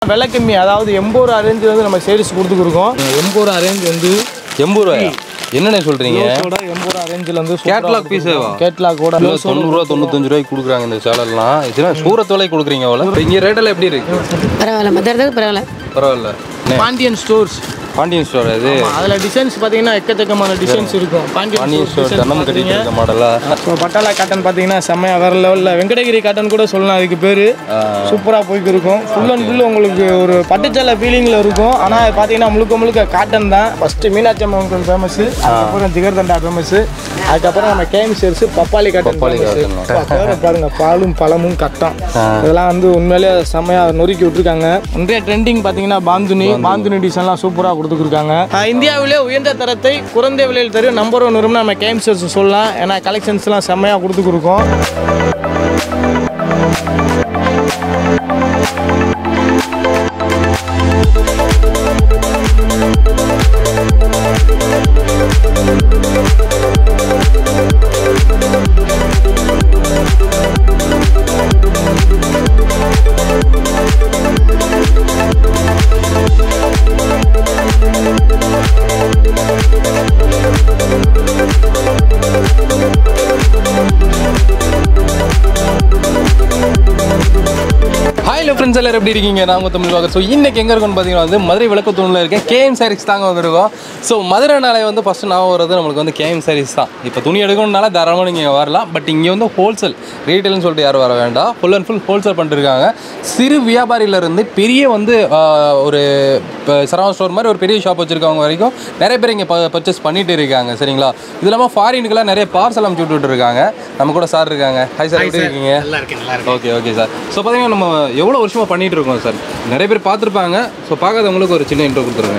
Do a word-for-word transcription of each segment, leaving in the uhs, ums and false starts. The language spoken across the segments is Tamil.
விலை கம்மி, அதாவது எண்பது ரூபா ரேஞ்சில் வந்து நம்ம சேல்ஸ் கொடுத்துருக்கோம். எண்பது ரூபா ரேஞ்ச் வந்து எண்பது ரூபாயா? என்னென்ன சொல்றீங்க? எண்பது ரூபா ரேஞ்சில் வந்து கேட்லாக் பீஸேவா? கேட்லாக் கூட தொண்ணூறு ரூபா தொண்ணூத்தஞ்சு ரூபாய்க்கு கொடுக்குறாங்க இந்த சேலல்லாம். இதெல்லாம் சூரத் விலை கொடுக்குறீங்க அவ்வளோ. இங்கே ரேட்டெல்லாம் எப்படி இருக்கு? பரவாயில்ல, மற்றதுக்கு பரவாயில்ல பரவாயில்ல. பாண்டியன் ஸ்டோர்ஸ் பாண்டியன் ஸ்டோர் அது. அதில் டிசைன்ஸ் பார்த்தீங்கன்னா எக்கச்சக்கமான டிசைன்ஸ் இருக்கும். பாண்டியன் ஸ்டோர் தன்னம் கட்டிட்டு இருக்க மாடலா. ஸோ பட்டாளா காட்டன் பார்த்தீங்கன்னா செம்மையாக வேறு லெவலில் வெங்கடகிரி காட்டன் கூட சொல்லலாம். அதுக்கு பேர் சூப்பராக போய்க்கு இருக்கும். ஃபுல் அண்ட் ஃபுல் உங்களுக்கு ஒரு பட்டுச்சேலை ஃபீலிங்கில் இருக்கும். ஆனால் பார்த்தீங்கன்னா முழுக்க முழுக்க காட்டன் தான். ஃபஸ்ட்டு மீனாட்சி அம்மன் கோயில் ஃபேமஸ், அதுக்கப்புறம் ஜிகர்தண்டா ஃபேமஸ், அதுக்கப்புறம் நம்ம கேஎம் சேர்ஸ் பப்பாளி காட்டன் ஃபேமஸ். பாருங்க, பாலும் பழமும் கட்டம் இதெல்லாம் வந்து உண்மையிலே செம்மையாக நொறுக்கி விட்டுருக்காங்க. இன்றைய ட்ரெண்டிங் பார்த்தீங்கன்னா பாந்துனி பாந்துனி டிசைன்லாம் சூப்பராக கொடுத்துருக்காங்க. இந்தியாவிலே உயர்ந்த தரத்தை குறைந்த விலையில் தரும் நம்பர் ஒன் ரூம்னா நம்ம கேஎம் சேர்ஸ் சொல்லலாம். ஏன்னா கலெக்ஷன்ஸ்லாம் செம்மையாக கொடுத்துருக்கோம். ஃப்ரெண்ட்ஸ் எல்லாரும் எப்படி இருக்கீங்க? நாங்கள் தமிழ் பார்க்குறோம். ஸோ இன்றைக்கி எங்கே இருக்குன்னு பார்த்தீங்கன்னா வந்து மதுரை விளக்கத்தூணில் இருக்கேன். கேஎம் சாரீஸ் தாங்க வந்துருக்கோம். ஸோ மதுரைனாலே வந்து ஃபஸ்ட்டு நான் வர்றது நம்மளுக்கு வந்து கேஎம் சாரீஸ் தான். இப்போ துணி எடுக்கணும்னால தாராளமாக நீங்கள் வரலாம். பட் இங்கே வந்து ஹோல்சேல் ரீட்டெயில்னு சொல்லிட்டு யாரும் வர வேண்டாம். ஃபுல் அண்ட் ஃபுல் ஹோல்சேல் பண்ணிட்டுருக்காங்க. சிறு வியாபாரியிலேருந்து பெரிய வந்து ஒரு சரவண ஸ்டோர் மாதிரி ஒரு பெரிய ஷாப் வச்சுருக்கவங்க வரைக்கும் நிறைய பேர் இங்கே பர்ச்சேஸ் பண்ணிட்டு இருக்காங்க. சரிங்களா? இது இல்லாமல் ஃபாரினுக்குலாம் நிறைய பார்சல் அமுச்சு விட்டுட்டு இருக்காங்க. நம்ம கூட சார் இருக்காங்க. ஹாய் சார், எப்படி இருக்கீங்க? Okay okay sir. ஸோ பார்த்தீங்கன்னா நம்ம எவ்வளோ வருஷமாக பண்ணிகிட்டு இருக்கோம் சார்? நிறைய பேர் பார்த்துருப்பாங்க. ஸோ பார்க்காதவங்களுக்கு ஒரு சின்ன இன்ட்ரோ கொடுத்துருங்க.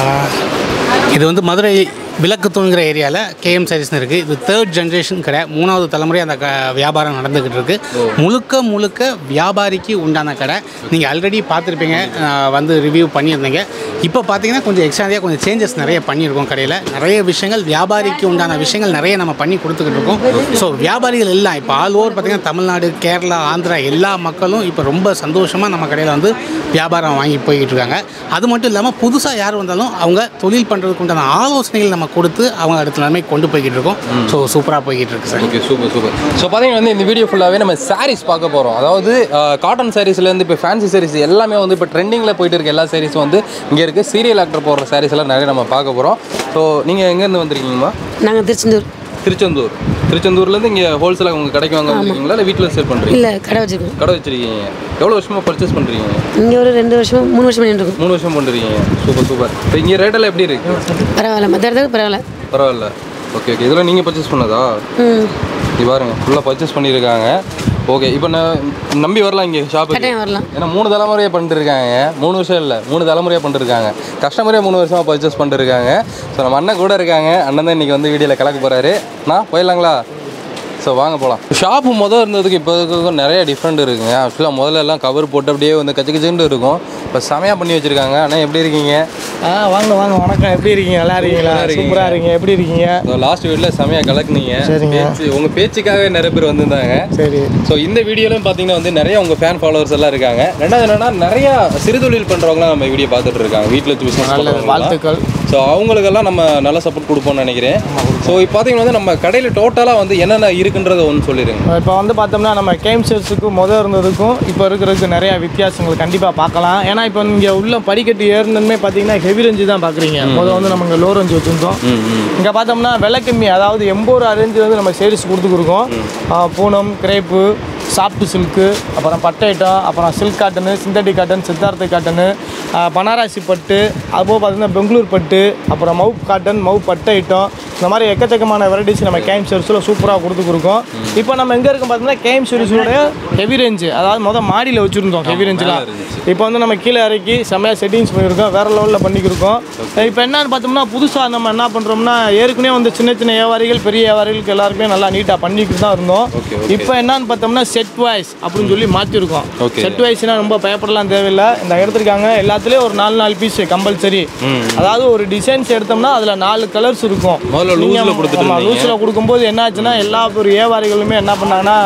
இது வந்து மதுரை விளக்குத்தூண்கிற ஏரியாவில் கேஎம் சாரீஸ்னு இருக்குது. இது தேர்ட் ஜென்ரேஷன் கடை, மூணாவது தலைமுறை அந்த க வியாபாரம் நடந்துக்கிட்டு இருக்குது. முழுக்க முழுக்க வியாபாரிக்கு உண்டான கடை. நீங்கள் ஆல்ரெடி பார்த்துருப்பீங்க, வந்து ரிவ்யூ பண்ணியிருந்தீங்க. இப்போ பார்த்தீங்கன்னா கொஞ்சம் எக்ஸ்ட்ராதியாக கொஞ்சம் சேஞ்சஸ் நிறைய பண்ணியிருக்கோம். கடையில் நிறைய விஷயங்கள் வியாபாரிக்கு உண்டான விஷயங்கள் நிறைய நம்ம பண்ணி கொடுத்துக்கிட்டு இருக்கோம். ஸோ வியாபாரிகள் எல்லாம் இப்போ ஆல் ஓவர் பார்த்திங்கன்னா தமிழ்நாடு, கேரளா, ஆந்திரா எல்லா மக்களும் இப்போ ரொம்ப சந்தோஷமாக நம்ம கடையில் வந்து வியாபாரம் வாங்கி போய்கிட்டு இருக்காங்க. அது மட்டும் இல்லாமல் புதுசாக யார் வந்தாலும் அவங்க தொழில் பண்ணுறதுக்கு உண்டான ஆலோசனைகள் நம்ம கொடுத்து அவங்க அடுத்த நிலைமை கொண்டு போய்கிட்டு இருக்கோம். ஸோ சூப்பராக போய்கிட்டு இருக்கு sir. Okay, super super. So பார்த்தீங்கன்னா வந்து இந்த வீடியோ ஃபுல்லாகவே நம்ம சாரீஸ் பார்க்க போகிறோம். அதாவது காட்டன் சாரீஸ்லேருந்து இப்போ ஃபேன்சி சாரீஸ் எல்லாமே வந்து இப்போ ட்ரெண்டிங்கில் போயிட்டு இருக்க எல்லா சாரீஸும் வந்து இங்கே இருக்குது. சீரியல் ஆக்டர் போடுற சாரீஸ் எல்லாம் நிறைய நம்ம பார்க்க போகிறோம். ஸோ நீங்கள் எங்கேருந்து வந்திருக்கீங்கம்மா? நாங்கள் திருச்செந்தூர். திருச்செந்தூர் திருச்செந்தூர்லேருந்து இங்கே ஹோல்சேலாக உங்கள் கடைக்கு வாங்க வந்துருக்கீங்களா, இல்லை வீட்டில் சேல் பண்ணுறீங்க? இல்லை, கடை வச்சுருக்கோம். கடை வச்சுருக்கீங்க. எவ்வளோ வருஷமாக பர்ச்சேஸ் பண்ணுறீங்க? இங்கே ஒரு ரெண்டு வருஷம் மூணு வருஷம் பண்ணிட்டு மூணு வருஷம் பண்ணுறீங்க. Super super. இப்போ இங்கே ரேட்டெல்லாம் எப்படி இருக்குது? பரவாயில்ல, மற்றதுக்கு பரவாயில்ல. பரவாயில்ல. Okay okay. இதெல்லாம் நீங்கள் பர்ச்சேஸ் பண்ணதா? ம், இது பாருங்கள், ஃபுல்லாக பர்ச்சேஸ் பண்ணியிருக்காங்க. ஓகே, இப்போ நான் நம்பி வரலாம் இங்கே ஷாப்புக்கு? வரலாம். ஏன்னா மூணு தலைமுறையாக பண்ணிட்டுருக்காங்க. மூணு வருஷம் இல்லை, மூணு தலைமுறையாக பண்ணிட்டுருக்காங்க. கஸ்டமரே மூணு வருஷமாக பர்ச்சேஸ் பண்ணிட்டுருக்காங்க. ஸோ நம்ம அண்ணன் கூட இருக்காங்க. அண்ணன் தான் இன்றைக்கி வந்து வீடியோவில் கலக்க போகிறாரு. நான் போயிடலாங்களா? ஸோ வாங்க போகலாம். ஷாப்பு முதல் இருந்ததுக்கு இப்போ இருக்கிறதுக்கும் நிறைய டிஃப்ரெண்ட் இருக்குங்க. ஆக்சுவலாக முதல்ல எல்லாம் கவர் போட்டு அப்படியே வந்து கச்சு கச்சுன்னு இருக்கும். இப்போ செமையாக பண்ணி வச்சுருக்காங்க. அண்ணா எப்படி இருக்கீங்க? ஆ வாங்க வாங்க, வணக்கம். எப்படி இருக்கீங்க? நல்லா இருக்கீங்களா? சூப்பராக இருக்கீங்க. எப்படி இருக்கீங்க? லாஸ்ட் வீடியோவில் செமையாக கலக்குனீங்க. பேச்சு உங்கள் பேச்சுக்காகவே நிறைய பேர் வந்திருந்தாங்க. சரி. ஸோ இந்த வீடியோலையும் பார்த்தீங்கன்னா வந்து நிறைய உங்கள் ஃபேன் ஃபாலோவர்ஸ் எல்லாம் இருக்காங்க. ரெண்டாவது என்னன்னா நிறையா சிறுதொழில் பண்ணுறவங்களாம் நம்ம வீடியோ பார்த்துட்டு இருக்காங்க. வீட்டில் வச்சு பிஸ்னஸ் பண்ணுறவங்க. வாழ்த்துக்கள். ஸோ அவங்களுக்கெல்லாம் நம்ம நல்ல சப்போர்ட் கொடுப்போம்னு நினைக்கிறேன். ஸோ இப்போ பார்த்தீங்கன்னா வந்து நம்ம கடையில் டோட்டலாக வந்து என்னென்ன இருக்குன்றதை ஒன்று சொல்லிடுங்க. இப்போ வந்து பார்த்தோம்னா நம்ம கேஎம் சேர்ஸுக்கு முதல் இருந்ததுக்கும் இப்போ இருக்கிறதுக்கு நிறையா வித்தியாசங்கள் கண்டிப்பாக பார்க்கலாம். ஏன்னா இப்போ இங்கே உள்ள படிக்கட்டு ஏறினதுமே பார்த்தீங்கன்னா ஹெவி ரேஞ்சு தான் பார்க்குறீங்க. முதல் வந்து நம்ம இங்கே லோ ரேஞ்சு வச்சுருந்தோம். இங்கே பார்த்தோம்னா விலை கம்மி, அதாவது எண்பது ரூபா ரேஞ்சு வந்து நம்ம சேல்ஸ் கொடுத்துருக்கோம். பூனம், கிரேப்பு, சாஃப்ட் சில்க்கு, அப்புறம் பட்டு ஐட்டம், அப்புறம் silk cotton, synthetic cotton, Siddhartha cotton, Banarasi பட்டு, அதுபோக பார்த்தீங்கன்னா பெங்களூர் பட்டு, அப்புறம் மவு காட்டன், மவு பட்டு ஐட்டம், இந்த மாதிரி எக்கச்சக்கமான வெரைட்டிஸ் நம்ம கேஎம் சேர்ஸில் சூப்பராக கொடுத்துருக்கோம். இப்போ நம்ம எங்கே இருக்கோம் பார்த்தீங்கன்னா கேஎம் சேர்ஸோடைய ஹெவி ரேஞ்சு, அதாவது மொதல் மாடியில் வச்சுருந்தோம் ஹெவி ரேஞ்செலாம். இப்போ வந்து நம்ம கீழே இறக்கி செம்மையாக செட்டிங்ஸ் பண்ணியிருக்கோம், வேறு லெவலில் பண்ணிக்கிருக்கோம். இப்போ என்னன்னு பார்த்தோம்னா புதுசாக நம்ம என்ன பண்ணுறோம்னா ஏற்கனவே வந்து சின்ன சின்ன வியாபாரிகள் பெரிய வியாபாரிகளுக்கு எல்லாருக்குமே நல்லா நீட்டாக பண்ணிக்கிட்டு தான் இருந்தோம். இப்போ என்னன்னு பார்த்தோம்னா செட் வைஸ் அப்படின்னு சொல்லி மாற்றிருக்கோம். செட் வைஸ்னால் ரொம்ப பயப்படலாம் தேவையில்லை. இந்த எடுத்துருக்காங்க எல்லாத்துலேயும் ஒரு நாலு நாலு பீஸ் கம்பல்சரி. அதாவது ஒரு டிசைன்ஸ் எடுத்தோம்னா அதில் நாலு கலர்ஸ் இருக்கும். லூஸில் கொடுக்கும்போது என்ன ஆச்சுன்னா எல்லா ஒரு வியாபாரிகளுமே என்ன பண்ணாங்கன்னா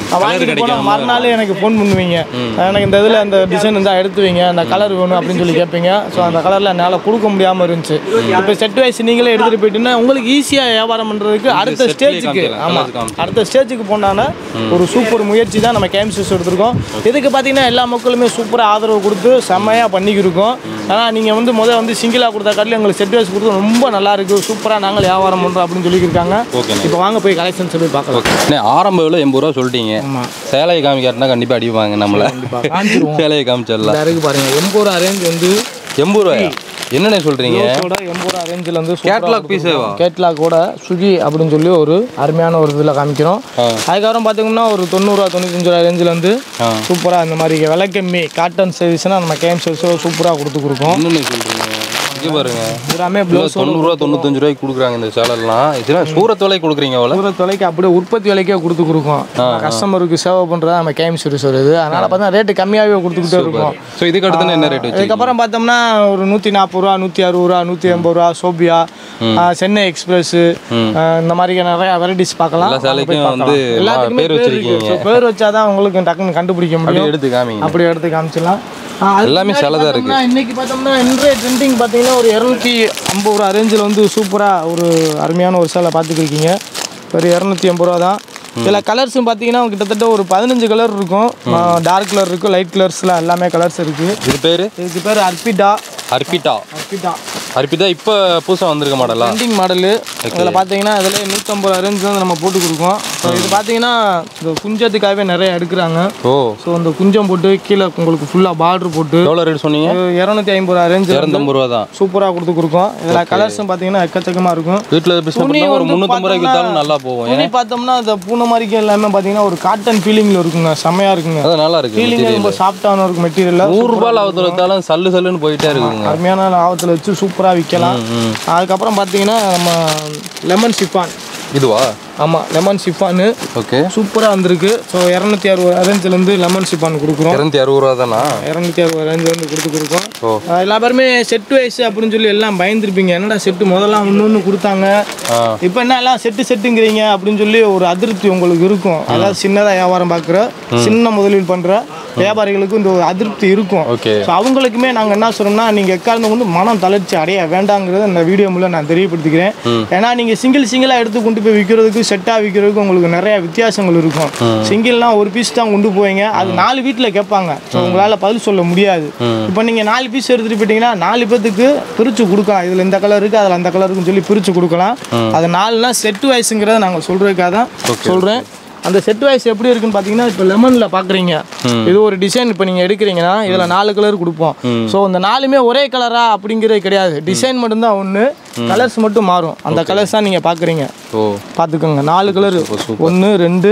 வாங்கிட்டு போனால் மறுநாள் எனக்கு ஃபோன் பண்ணுவீங்க, எனக்கு இந்த இதில் அந்த டிசைன் இருந்தால் எடுத்து வைங்க, அந்த கலர் வேணும் அப்படின்னு சொல்லி கேட்பீங்க. ஸோ அந்த கலரில் என்னால் கொடுக்க முடியாமல் இருந்துச்சு. இப்போ செட் வைஸ் நீங்களே எடுத்துகிட்டு போயிட்டீங்கன்னா உங்களுக்கு ஈஸியாக வியாபாரம் பண்ணுறதுக்கு அடுத்த ஸ்டேஜுக்கு ஆமாம் அடுத்த ஸ்டேஜுக்கு போனான்னா ஒரு சூப்பர் முயற்சி தான் நம்ம கேம்சஸ் எடுத்துருக்கோம். இதுக்கு பார்த்தீங்கன்னா எல்லா மக்களுமே சூப்பராக ஆதரவு கொடுத்து செம்மையாக பண்ணிக்கிருக்கோம். ஆனால் நீங்கள் வந்து முதல் வந்து சிங்கிளாக கொடுத்த காட்டில் எங்களுக்கு செட் வைஸ் கொடுத்து ரொம்ப நல்லா இருக்குது, சூப்பராக நாங்கள் வியாபாரம் பண்ணுறோம் அப்படின்னு சொல்லியிருக்காங்க. இப்போ வாங்க போய் கலெக்ஷன்ஸ் போய் பார்க்கலாம். ஆரம்ப விலை எண்பது ரூபா சொல்லிட்டீங்க, சேலையை காமிக்காட்டினா கண்டிப்பாக அடிப்பாங்க நம்மள. சேலையை காமிச்சிடலாம். இருக்கு பாருங்க, எண்பது ரூபா ரேஞ்ச் வந்து எண்பது ரூபாயா? என்னென்ன சொல்றீங்க? எண்பது ரூபா ரேஞ்சில் வந்து கேட்லாக் பீஸேவா? கேட்லாக்கோட சுகி அப்படின்னு சொல்லி ஒரு அருமையான ஒரு இதில் காமிக்கிறோம். அதுக்கப்புறம் பார்த்தீங்கன்னா ஒரு தொண்ணூறுரூவா தொண்ணூத்தஞ்சு ரூபா ரேஞ்சில் வந்து சூப்பராக இந்த மாதிரி விலை கம்மி காட்டன் சர்வீஸ்னால் நம்ம கேம் சர்வீஸோ சூப்பராக கொடுத்து கொடுப்போம். என்னென்ன சொல்கிறீங்க? இங்கே பாருங்க, எல்லாமே ப்ளவுஸ் தொண்ணூறுரூவா தொண்ணூத்தஞ்சு ரூபாய்க்கு கொடுக்குறாங்க இந்த சேலெல்லாம். இதெல்லாம் சூரத் விலைக்கு கொடுக்குறீங்க? அவ்வளோ சூரத் விலைக்கு அப்படியே உற்பத்தி விலைக்கே கொடுத்து கொடுக்கும். கஸ்டமருக்கு சேவை பண்ணுறதா நம்ம கேம் சர்வீஸ் வருது. அதனால் பார்த்தா ரேட்டு கம்மியாகவே கொடுத்துக்கிட்டே இருக்கும். ஸோ இதுக்கு அடுத்து என்ன ரேட்? அதுக்கப்புறம் பார்த்தோம்னா ஒரு நூற்றி நாற்பது ரூபா நூற்றி அறுபது ரூபா நூற்றி எண்பது ரூபா சோபியா, சென்னை எக்ஸ்பிரஸ், இந்த மாதிரி நிறைய வெரைட்டிஸ் பார்க்கலாம். எல்லாத்துக்குமே பேர் இருக்கு. பேர் வச்சாதான் உங்களுக்கு டக்குன்னு கண்டுபிடிக்க முடியும். எடுத்து காமிங்க. அப்படி எடுத்து காமிச்சிடலாம். எல்லாமே செலதாக இருக்கு. இன்னைக்கு பார்த்தோம்னா இன்றைய ட்ரெண்டிங் பார்த்தீங்கன்னா ஒரு இரநூத்தி ஐம்பது ரூபா ரேஞ்சில் வந்து சூப்பராக ஒரு அருமையான ஒரு சேலை பார்த்துக்கிருக்கீங்க. ஒரு இரநூத்தி ஐம்பது ரூபா தான். இதில் கலர்ஸும் பார்த்தீங்கன்னா கிட்டத்தட்ட ஒரு பதினஞ்சு கலர் இருக்கும். டார்க் கலர் இருக்கும், லைட் கலர்ஸ்லாம் எல்லாமே கலர்ஸ் இருக்குது. இது பேர் இதுக்கு பேர் அர்பிட்டா. அர்பிட்டா அர்பிட்டா அர்பிட்டா இப்போ புதுசாக வந்திருக்க மாடலா? Trending model. இதில் பார்த்தீங்கன்னா இதில் நூற்றம்பது ரூபா ரேஞ்ச் வந்து நம்ம போட்டு கொடுக்கோம். ஸோ இது பார்த்தீங்கன்னா இந்த குஞ்சத்துக்காகவே நிறைய எடுக்கிறாங்க. ஓ ஸோ அந்த குஞ்சம் போட்டு கீழே உங்களுக்கு ஃபுல்லாக பார்டர் போட்டு எவ்வளோ ரேட் சொன்னீங்க? இரநூத்தி ஐம்பது ரூபா ரேஞ்ச் இரநூத்தம்பது ரூபா தான் சூப்பராக கொடுத்து கொடுக்கும். இதில் கலர்ஸும் பார்த்தீங்கன்னா எக்கச்சக்கமாக இருக்கும். வீட்டில் பிஸ்னஸ் ஒரு முந்நூற்றம்பது ரூபாய்க்கு வித்தாலும் நல்லா போகும். துணி பார்த்தோம்னா அந்த பூனை மாதிரிக்கு எல்லாமே பார்த்தீங்கன்னா ஒரு காட்டன் ஃபீலிங்கில் இருக்குங்க, செம்மையாக இருக்குங்க. அது நல்லா இருக்கு. ஃபீலிங் ரொம்ப சாஃப்டான இருக்கும் மெட்டீரியல். நூறு ரூபாய் லாபத்தில் வித்தாலும் சல்லு சல்லுன்னு போயிட்டே இருக்குங்க. அருமையான லாபத்தில் வச்சு சூப்பராக விற்கலாம். அதுக்கப்புறம் பார்த்தீங்கன்னா நம்ம லெமன் சிஃபான். இதுவா? ஆமாம், லெமன் சிஃபானு. ஓகே, சூப்பராக வந்திருக்கு. ஸோ இரநூத்தி அறுபது ரேஞ்சிலேருந்து லெமன் சிஃபான் கொடுக்குறோம். இரநூத்தி அறுபது ரூபா தானா? இரநூத்தி அறுபது ரேஞ்சில் வந்து கொடுத்து கொடுக்கும். எல்லா பேருமே செட்டு வைஸ் அப்படின்னு சொல்லி எல்லாம் பயந்துருப்பீங்க. என்னடா செட்டு முதல்ல ஒன்று ஒன்று கொடுத்தாங்க, இப்போ என்ன எல்லாம் செட்டு செட்டுங்கிறீங்க அப்படின்னு சொல்லி ஒரு அதிருப்தி உங்களுக்கு இருக்கும். அதாவது சின்னதாக வியாபாரம் பார்க்குற சின்ன முதலீடு பண்ணுற வியாபாரிகளுக்கு இந்த ஒரு அதிருப்தி இருக்கும். ஸோ அவங்களுக்குமே நாங்கள் என்ன சொல்கிறோம்னா, நீங்கள் எக்காரணம் வந்து மனம் தளர்ச்சி அடைய வேண்டாங்கிறத இந்த வீடியோ மூலம் நான் தெரியப்படுத்திக்கிறேன். ஏன்னா நீங்கள் சிங்கிள் சிங்கிளாக எடுத்து கொண்டு போய் விற்கிறதுக்கு செட்டாக விற்கிறதுக்கு உங்களுக்கு நிறைய வித்தியாசங்கள் இருக்கும். சிங்கிள்னா ஒரு பீஸ் தான் கொண்டு போவீங்க, அது நாலு வீட்டில் கேட்பாங்க. ஸோ உங்களால் பதில் சொல்ல முடியாது. இப்போ நீங்கள் நாலு பீஸ் எடுத்துகிட்டு போயிட்டீங்கன்னா நாலு பேத்துக்கு பிரித்து கொடுக்கலாம். இதில் இந்த கலர் இருக்குது, அதில் அந்த கலர் இருக்குன்னு சொல்லி பிரித்து கொடுக்கலாம். அது நாலுனா செட்டு வயசுங்கிறத நாங்கள் சொல்கிறதுக்காக தான் சொல்கிறேன். அந்த செட் வைஸ் எப்படி இருக்குன்னு பார்த்தீங்கன்னா, இப்போ லெமனில் பார்க்குறீங்க, இது ஒரு டிசைன் இப்போ நீங்கள் எடுக்கிறீங்கன்னா இதில் நாலு கலர் கொடுப்போம். ஸோ இந்த நாலுமே ஒரே கலரா அப்படிங்கிறது கிடையாது, டிசைன் மட்டும்தான் ஒன்று, கலர்ஸ் மட்டும் மாறும். அந்த கலர்ஸ் தான் நீங்கள் பார்க்குறீங்க. பார்த்துக்கோங்க, நாலு கலரு, ஒன்று ரெண்டு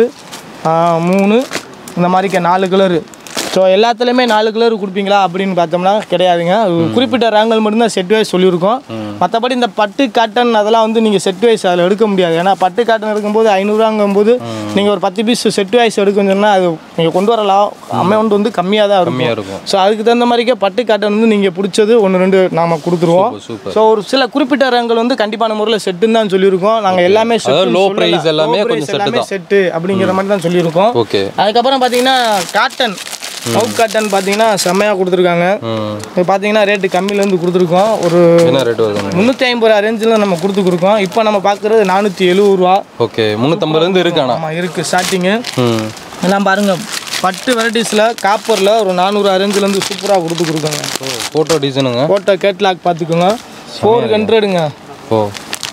மூணு இந்த மாதிரிக்க நாலு கலரு. ஸோ எல்லாத்துலேயுமே நாலு கலர் கொடுப்பீங்களா அப்படின்னு பார்த்தோம்னா கிடையாதுங்க. குறிப்பிட்ட ரேங்கல் மட்டும்தான் செட் வைஸ் சொல்லியிருக்கோம். மற்றபடி இந்த பட்டு காட்டன் அதெல்லாம் வந்து நீங்கள் செட் வைஸ் அதில் எடுக்க முடியாது. ஏன்னா பட்டு காட்டன் எடுக்கும்போது ஐநூறுரூவாங்கும் போது நீங்கள் ஒரு பத்து பீஸ் செட் வைஸ் எடுக்கணும்னு சொன்னால் அது நீங்கள் கொண்டு வரலாம் அமௌண்ட் வந்து கம்மியாக தான் இருக்கும். ஸோ அதுக்கு தகுந்த மாதிரிக்கே பட்டு காட்டன் வந்து நீங்கள் பிடிச்சது ஒன்று ரெண்டு நாம் கொடுத்துருவோம். ஸோ ஒரு சில குறிப்பிட்ட ரேங்கல் வந்து கண்டிப்பான முறையில் செட்டுன்னு தான் சொல்லியிருக்கோம். நாங்கள் எல்லாமே லோ ப்ரைஸ் எல்லாமே செட்டு அப்படிங்கிற மாதிரி தான் சொல்லியிருக்கோம். அதுக்கப்புறம் பார்த்தீங்கன்னா காட்டன் மவுத் காட்டன் பார்த்தீங்கன்னா செம்மையாக கொடுத்துருக்காங்க. இப்போ பார்த்தீங்கன்னா ரேட்டு கம்மியிலேருந்து கொடுத்துருக்கோம். ஒரு முந்நூற்றி ஐம்பது ரூபா ரேஞ்சில் நம்ம கொடுத்து கொடுக்கோம். இப்போ நம்ம பார்க்குறது நானூற்றி எழுபது ரூபா. ஓகே, முந்நூற்றம்பதுலேருந்து இருக்கானா? ஆமாம் இருக்குது ஸ்டார்டிங்கு. எல்லாம் பாருங்கள், பட்டு வெரைட்டிஸில் காப்பரில் ஒரு நானூறு ரேஞ்சிலேருந்து சூப்பராக கொடுத்து கொடுக்கோங்க. ஃபோட்டோ டிசைனுங்க, ஃபோட்டோ கேட்லாக் பார்த்துக்கோங்க. ஃபோர் ஹண்ட்ரடுங்க. ஓ,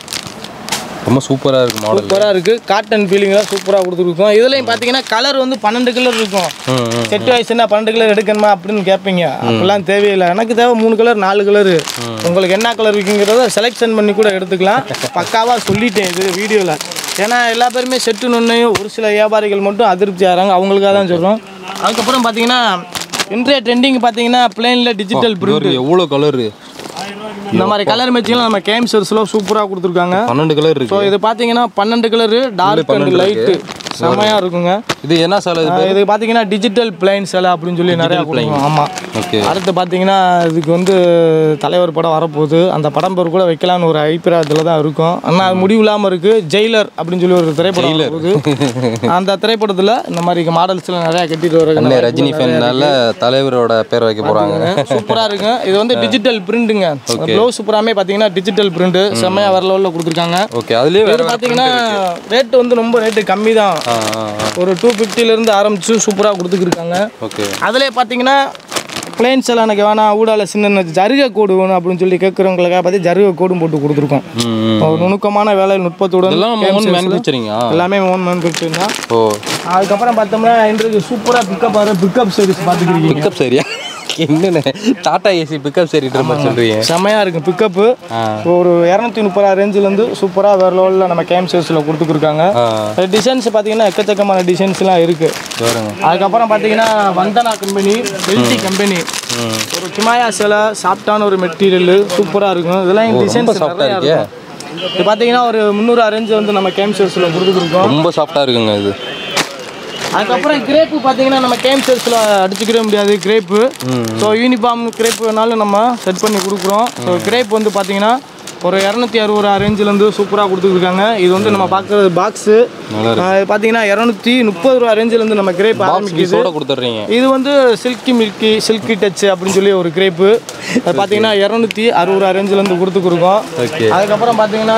ரொம்ப சூப்பராக இருக்குது, மாடல் சூப்பராக இருக்குது. காட்டன் ஃபீலிங்லாம் சூப்பராக கொடுத்துருக்கோம். இதுலையும் பார்த்தீங்கன்னா கலர் வந்து பன்னெண்டு கலர் இருக்கும். செட் வைஸ்னா பன்னெண்டு கலர் எடுக்கணுமா அப்படின்னு கேட்பீங்க. அப்படிலாம் தேவையில்லை. எனக்கு தேவை மூணு கலர் நாலு கலரு. உங்களுக்கு என்ன கலர் இருக்குங்கிறத செலெக்ஷன் பண்ணி கூட எடுத்துக்கலாம். பக்காவாக சொல்லிட்டேன் இது வீடியோவில். ஏன்னா எல்லா பேருமே செட்டு நொன்னையும் ஒரு சில வியாபாரிகள் மட்டும் அதிருப்தி ஆகிறாங்க, அவங்களுக்காக தான் சொல்கிறோம். அதுக்கப்புறம் பார்த்தீங்கன்னா இன்றைய ட்ரெண்டிங் பார்த்தீங்கன்னா பிளேனில் டிஜிட்டல் பிரிண்ட். எவ்வளோ கலரு இந்த மாதிரி கலர் மேட்சிங்லாம் நம்ம கேம் சர்ஸ்ல சூப்பராக கொடுத்துருக்காங்க. பன்னெண்டு கலர் இருக்கு. ஸோ இது பார்த்தீங்கன்னா பன்னெண்டு கலரு, டார்க் அண்ட் லைட்டு. செம்மையாக இருக்குங்க. இது என்ன சேலை? இது பார்த்தீங்கன்னா டிஜிட்டல் பிளைன் சேலை அப்படின்னு சொல்லி நிறையா கொடுக்கும். ஆமாம். ஓகே. அடுத்து பார்த்தீங்கன்னா இதுக்கு வந்து தலைவர் படம் வரப்போகுது. அந்த படம் பேர் கூட வைக்கலான்னு ஒரு அபிப்பிராயத்தில் தான் இருக்கும். ஆனால் அது முடிவு இல்லாமல் இருக்குது. ஜெயிலர் அப்படின்னு சொல்லி ஒரு திரைப்படம் போகுது. அந்த திரைப்படத்தில் இந்த மாதிரி மாடல்ஸ்லாம் நிறையா கட்டிட்டு வர ரஜினி ஃபேன்னால தலைவரோட பேர் வைக்க போகிறாங்க. சூப்பராக இருக்குங்க. இது வந்து டிஜிட்டல் பிரிண்ட்டுங்க. ப்ளவுஸ் சூப்பராகவே பார்த்தீங்கன்னா டிஜிட்டல் பிரிண்ட்டு செம்மையாக வேற லெவலில் கொடுத்துருக்காங்க. ஓகே. அதுலேயே வேறு பார்த்தீங்கன்னா ரேட்டு வந்து ரொம்ப ரேட்டு கம்மி தான். ஒரு டூ ஃபிஃப்டிலேருந்து ஆரம்பிச்சு சூப்பராக கொடுத்துருக்காங்க. ஓகே. அதிலே பார்த்தீங்கன்னா பிளைன்ஸ் எல்லாம் எனக்கு வேணாம், ஊடால சின்ன ஜருகை கோடு வேணும் அப்படின்னு சொல்லி கேட்குறவங்களுக்காக பார்த்து ஜருகை கோடும் போட்டு கொடுத்துருக்கோம். ஒரு நுணுக்கமான வேலை நுட்பத்துடன் எல்லாமே ஓன் மேனுஃபேக்சரிங் தான். ஓ. அதுக்கப்புறம் பார்த்தோம்னா இன்றைக்கு சூப்பராக பிக்கப் ஆகிற பிக்கப் சர்வீஸ் பார்த்துக்கிறீங்க. பிக்கப் சரியா என்னென்ன டாடா ஏசி பிக்கப் சரிட்டு மாதிரி சொல்கிறீங்க. செம்மையாக இருக்குது பிக்கப்பு. ஒரு இரநூத்தி முப்பது ரூபா ரேஞ்சிலேருந்து சூப்பராக வேறு லெவலில் நம்ம கேம் சர்வீஸில் கொடுத்துருக்காங்க. டிசைன்ஸ் பார்த்தீங்கன்னா எக்கச்சக்கமான டிசைன்ஸ்லாம் இருக்குது. அதுக்கப்புறம் பார்த்தீங்கன்னா வந்தனா கம்பெனி, எல்டி கம்பெனி, ஒரு கிமாயா சேலை சாஃப்டான ஒரு மெட்டீரியல் சூப்பராக இருக்கும். இதெல்லாம் டிசைன்ஸ் நிறையா இருக்கும். இது பார்த்தீங்கன்னா ஒரு முந்நூறு ரேஞ்சு வந்து நம்ம கேம் சர்வீஸில் கொடுத்துருக்கோம். ரொம்ப சாஃப்டாக இருக்குங்க இது. அதுக்கப்புறம் கிரேப்பு பார்த்தீங்கன்னா நம்ம கேம் சர்வீஸில் அடிச்சுக்கிற முடியாது கிரேப்பு. ஸோ யூனிஃபார்ம் கிரேப் வேணாலும் நம்ம செட் பண்ணி கொடுக்குறோம். ஸோ கிரேப் வந்து பார்த்தீங்கன்னா ஒரு இரநூத்தி அறுபது ரூபா ரேஞ்சிலேருந்து சூப்பராக கொடுத்துருக்காங்க. இது வந்து நம்ம பார்க்குறது பாக்ஸு பார்த்தீங்கன்னா இரநூத்தி முப்பது ரூபா ரேஞ்சிலேருந்து நம்ம கிரேப் ஆரம்பிக்குது. இது வந்து சில்கி மில்கி சில்கி டச் அப்படின்னு சொல்லி ஒரு கிரேப்பு. அது பார்த்தீங்கன்னா இரநூத்தி அறுபது ரூபா ரேஞ்சிலேருந்து கொடுத்துருக்கோம். அதுக்கப்புறம் பார்த்தீங்கன்னா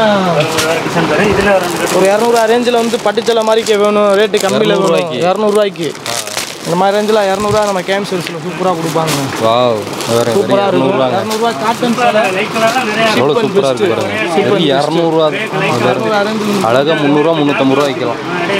ஒரு இரநூறுவா ரேஞ்சில் வந்து பட்டுச்சலை மாதிரி வேணும், ரேட்டு கம்மியில் வேணும், இரநூறுவாய்க்கு இந்த மாதிரி ரேஞ்சில் இரநூறுவா நம்ம கேம் சர்வீஸில் சூப்பராக கொடுப்பாங்க. சூப்பராக இருக்கும். இரநூறுவா காட்டன் இரநூறுவா அழகாக முந்நூறுவா முந்நூற்றம்பது ரூபா வைக்கலாம்.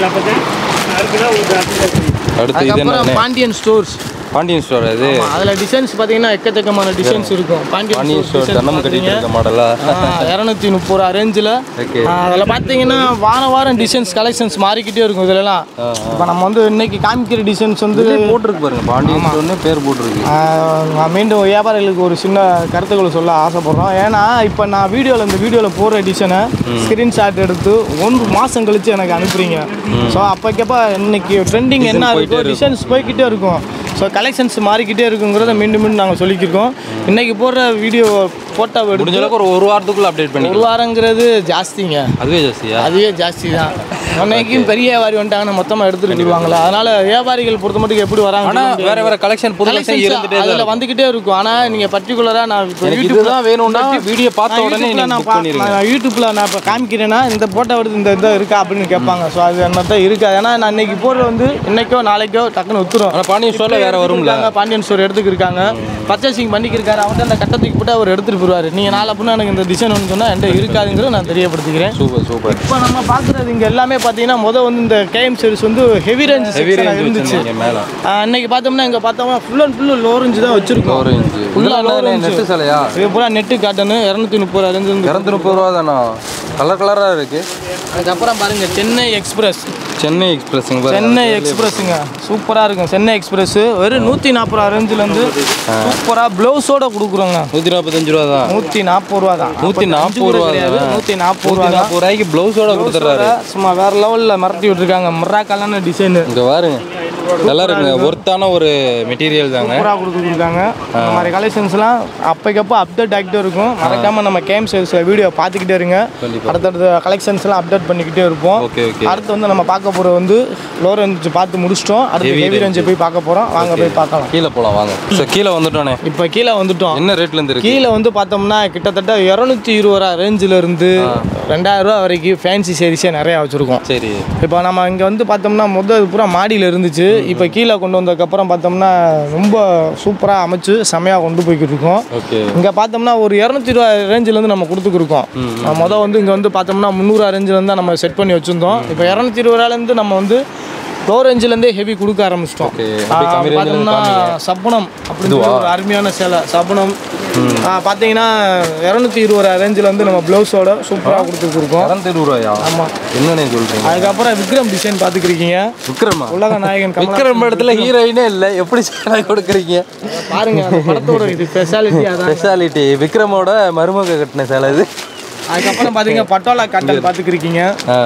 அடுத்து இது என்ன? பாண்டியன் ஸ்டோர்ஸ். பாண்டியன் ஸ்டோர். அது அதில் டிசைன்ஸ் பார்த்தீங்கன்னா எக்கச்சக்கமான டிசைன்ஸ் இருக்கும். பாண்டியன் ஸ்டோர் தன்னம் கட்டிட்டு இருக்க மாடலா இரநூத்தி முப்பது ரூபா ரேஞ்சில். அதில் பார்த்தீங்கன்னா வாரம் வாரம் டிசைன்ஸ் கலெக்ஷன்ஸ் மாறிக்கிட்டே இருக்கும். இதிலலாம் இப்போ நம்ம வந்து இன்னைக்கு காமிக்கிற டிசைன்ஸ் வந்து போட்டிருக்கு பாருங்க, பாண்டியன் ஸ்டோர்னு பேர் போட்டிருக்கு. மீண்டும் வியாபாரிகளுக்கு ஒரு சின்ன கருத்துக்களை சொல்ல ஆசைப்படுறோம். ஏன்னா இப்போ நான் வீடியோவில் இந்த வீடியோவில் போடுற டிசைனை ஸ்க்ரீன்ஷாட் எடுத்து ஒன்று மாதம் கழித்து எனக்கு அனுப்புறீங்க. ஸோ அப்போக்கப்போ இன்னைக்கு ட்ரெண்டிங் என்ன இருக்கோ டிசைன்ஸ் போய்கிட்டே இருக்கும். ஸோ கலெக்ஷன்ஸ் மாறிக்கிட்டே இருக்குங்கிறத மீண்டும் மீண்டும் நாங்கள் சொல்லிக்கிருக்கோம். இன்றைக்கி போடுற வீடியோ ஃபோட்டோவை எடுத்து ஒரு ஒரு வாரத்துக்குள்ளே அப்டேட் பண்ணி ஒரு வாரங்கிறது ஜாஸ்திங்க. அதுவே ஜாஸ்தியா? அதுவே ஜாஸ்தி தான். அன்னைக்கும் பெரிய வியாபாரி வந்துட்டாங்கன்னா மொத்தமாக எடுத்துகிட்டு போயிடுவாங்களா. அதனால் வியாபாரிகள் பொறுத்த மட்டும் எப்படி வராங்க, ஆனால் வேறு வேறு கலெக்ஷன் புது இருந்துகிட்டே அதில் வந்துக்கிட்டே இருக்கும். ஆனால் நீங்கள் பர்டிகுலராக நான் இப்போ யூடியூப் தான் வேணும்னா வீடியோ பார்த்த உடனே நான் நான் யூடியூப்பில் நான் இப்போ காமிக்கிறேன்னா இந்த ஃபோட்டோ எடுத்து இந்த இதாக இருக்கா அப்படின்னு கேட்பாங்க. ஸோ அது என்ன தான் இருக்காது. ஏன்னா நான் இன்னைக்கு போடுற வந்து இன்னைக்கோ நாளைக்கோ டக்குன்னு ஒத்துரும். ஆனால் பாண்டியன் ஸ்டோரில் வேறு வரும்ல. பாண்டியன் ஸ்டோர் எடுத்துக்கிருக்காங்க, பர்ச்சேசிங் பண்ணிக்கிருக்காரு. அவர்கிட்ட அந்த கட்டத்துக்கு போட்டு அவர் எடுத்துகிட்டு போடுவார். நீங்கள் நாலு அப்படின்னா எனக்கு இந்த டிசைன் ஒன்று சொன்னால் என்கிட்ட இருக்காதுங்கிறத நான் தெரியப்படுத்திக்கிறேன். Super super. இப்போ நம்ம பார்க்குறது இங்கே எல்லாமே பார்த்தீங்கன்னா முதல் வந்து இந்த கேஎம் சீரிஸ் வந்து ஹெவி ரேஞ்ச் செக்ஷனாக இருந்துச்சு. அன்னைக்கு பார்த்தோம்னா இங்கே பார்த்தோம்னா full and full low range தான் வச்சிருக்கோம். ஃபுல்லாக லோ ரேஞ்ச் நெட்டு சேலையா? இது பூரா நெட்டு காட்டனு இரநூத்தி முப்பது ரூபா ரேஞ்சு இரநூத்தி முப்பது ரூபா தானா? கலர் கலராக இருக்குது. அதுக்கப்புறம் பாருங்கள் சென்னை எக்ஸ்பிரஸ். சென்னை எக்ஸ்பிரஸுங்க. சென்னை எக்ஸ்பிரஸுங்க சூப்பராக இருக்கும். சென்னை எக்ஸ்பிரஸ் வெறும் நூற்றி நாற்பது ரூபா ரேஞ்சிலேருந்து சூப்பராக ப்ளவுஸோட கொடுக்குறோங்க. நூற்றி நாற்பத்தஞ்சு ரூபா தான். நூற்றி நாற்பது ரூபா தான். நூற்றி நாற்பது ரூபா நூற்றி நாற்பது ரூபா நாற்பது ரூபாய்க்கு ப்ளவுஸோட கொடுத்துட்றாரு. சும்மா வேறு லெவலில் மிரட்டி விட்டுருக்காங்க. மிராக்கலான டிசைனு இங்கே பாருங்க. நல்லா இருக்குங்க. ஒர்த்தான ஒரு மெட்டீரியல் தாங்க. சூப்பராக கொடுத்துருக்காங்க. இந்த மாதிரி கலெக்ஷன்ஸ்லாம் அப்போக்கப்போ அப்டேட் ஆகிட்டே இருக்கும். மறக்காமல் நம்ம கேம் சேல்ஸில் வீடியோ பார்த்துக்கிட்டே இருங்க. அடுத்தடுத்த கலெக்ஷன்ஸ்லாம் அப்டேட் பண்ணிக்கிட்டே இருப்போம். அடுத்து வந்து நம்ம பார்க்க போகிறது வந்து லோ ரேஞ்ச் பார்த்து முடிச்சிட்டோம். அடுத்து ஹெவி ரேஞ்சை போய் பார்க்க போகிறோம். வாங்க போய் பார்க்கலாம். கீழே போகலாம் வாங்க. ஸோ கீழே வந்துட்டோன்னே. இப்போ கீழே வந்துட்டோம். என்ன ரேட்லேருந்து கீழே வந்து பார்த்தோம்னா கிட்டத்தட்ட இரநூத்தி இருபது ரூபா ரேஞ்சிலேருந்து ரெண்டாயிரம் ரூபா வரைக்கும் ஃபேன்சி சாரீஸே நிறையா வச்சுருக்கோம். சரி. இப்போ நம்ம இங்கே வந்து பார்த்தோம்னா முதல் பூரா மாடியில் இருந்துச்சு. இப்போ கீழே கொண்டு வந்ததுக்கப்புறம் பார்த்தோம்னா ரொம்ப சூப்பராக அமைச்சு செமையாக கொண்டு போய்கிட்டு இருக்கோம். இங்கே பார்த்தோம்னா ஒரு இரநூத்தி ரூபா ரேஞ்சிலேருந்து நம்ம கொடுத்துருக்கோம். மொதல் வந்து இங்கே வந்து பார்த்தோம்னா முந்நூறுவா ரேஞ்சிலேருந்து தான் நம்ம செட் பண்ணி வச்சுருந்தோம். இப்போ இரநூத்தி இருபது ரூபாலேருந்து நம்ம வந்து லோ ரேஞ்சிலேருந்தே ஹெவி கொடுக்க ஆரம்பிச்சிட்டோம். பார்த்தோம்னா சப்புனம் அப்படின்னு ஒரு அருமையான சேலை சப்புனம் பார்த்தீங்கன்னா இரநூத்தி இருபது ரூபா ரேஞ்சில் வந்து நம்ம ப்ளவுஸோட சூப்பராக கொடுத்துருக்கோம். இரநூத்தி இருபது ரூபாயா? ஆமாம். என்னன்னு சொல்கிறீங்க? அதுக்கப்புறம் விக்ரம் டிசைன் பார்த்துக்கிறீங்க. விக்ரமா? உலக நாயகன் விக்ரம் இடத்துல ஹீரோயினே இல்லை, எப்படி சேலை கொடுக்குறீங்க பாருங்க. படத்தோட இது ஸ்பெஷாலிட்டி. அதான் ஸ்பெஷாலிட்டி. விக்ரமோட மருமக கட்டின சேலை இது. அதுக்கப்புறம் பார்த்தீங்கன்னா பட்டோலா காட்டன் பார்த்துக்கிருக்கீங்க. ஸோ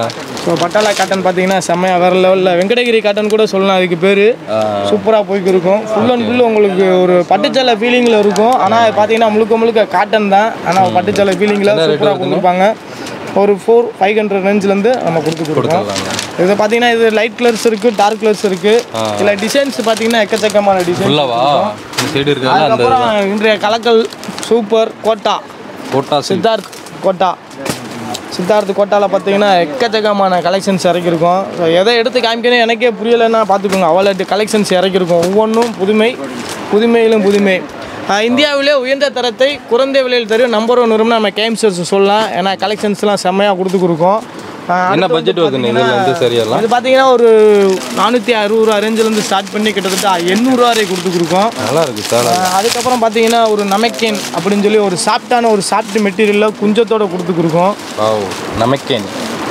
ஸோ பட்டாளா காட்டன் பார்த்தீங்கன்னா செம்மையாக வேறு லெவலில் வெங்கடகிரி காட்டன் கூட சொல்லலாம் அதுக்கு பேர். சூப்பராக போய்க்கு இருக்கும். ஃபுல் அண்ட் ஃபுல் உங்களுக்கு ஒரு பட்டுச்சலை ஃபீலிங்கில் இருக்கும். ஆனால் பார்த்தீங்கன்னா முழுக்க முழுக்க காட்டன் தான். ஆனால் பட்டுச்சலை ஃபீலிங்கில் சூப்பராக கொடுத்துருப்பாங்க. ஒரு ஃபோர் ஃபைவ் ஹண்ட்ரட் ரேஞ்சிலேருந்து நம்ம கொடுத்து கொடுப்போம். இது பார்த்தீங்கன்னா இது லைட் கலர்ஸ் இருக்குது, டார்க் கலர்ஸ் இருக்குது. இல்லை டிசைன்ஸ் பார்த்தீங்கன்னா எக்கச்சக்கமான டிசைன். அதுக்கப்புறம் இன்றைய கலக்கல் சூப்பர் கோட்டா கோட்டா சித்தார்த் கோட்டா சித்தார்த் கோட்டாவில் பார்த்தீங்கன்னா எக்கச்சக்கமான கலெக்ஷன்ஸ் இறக்கியிருக்கோம். ஸோ எதை எடுத்து காமிக்கணும் எனக்கே புரியலைன்னா பார்த்துக்கோங்க. அவ்வளோ கலெக்ஷன்ஸ் இறக்கியிருக்கோம். ஒவ்வொன்றும் புதுமை, புதுமையிலும் புதுமை. இந்தியாவிலே உயர்ந்த தரத்தை குறைந்த விலையில் தரும் நம்பர் ஒன் நிறுவனம் நம்ம கேம்சர்ஸ் சொல்லலாம். ஏன்னா கலெக்ஷன்ஸ்லாம் செம்மையாக கொடுத்துருக்கோம். என்ன பட்ஜெட் வருதுன்னு இது சரியெல்லாம் இது பார்த்தீங்கன்னா ஒரு நானூற்றி அறுபது ரூபா ரேஞ்சிலேருந்து ஸ்டார்ட் பண்ணி கிட்டத்தட்ட எண்ணூறுரூவா வரை கொடுத்துருக்கோம். நல்லா இருக்குது. அதுக்கப்புறம் பார்த்தீங்கன்னா ஒரு நமக்கேன் அப்படின்னு சொல்லி ஒரு சாஃப்டான ஒரு சாஃப்ட் மெட்டீரியலில் குஞ்சத்தோட கொடுத்துருக்கோம். நமக்கேன்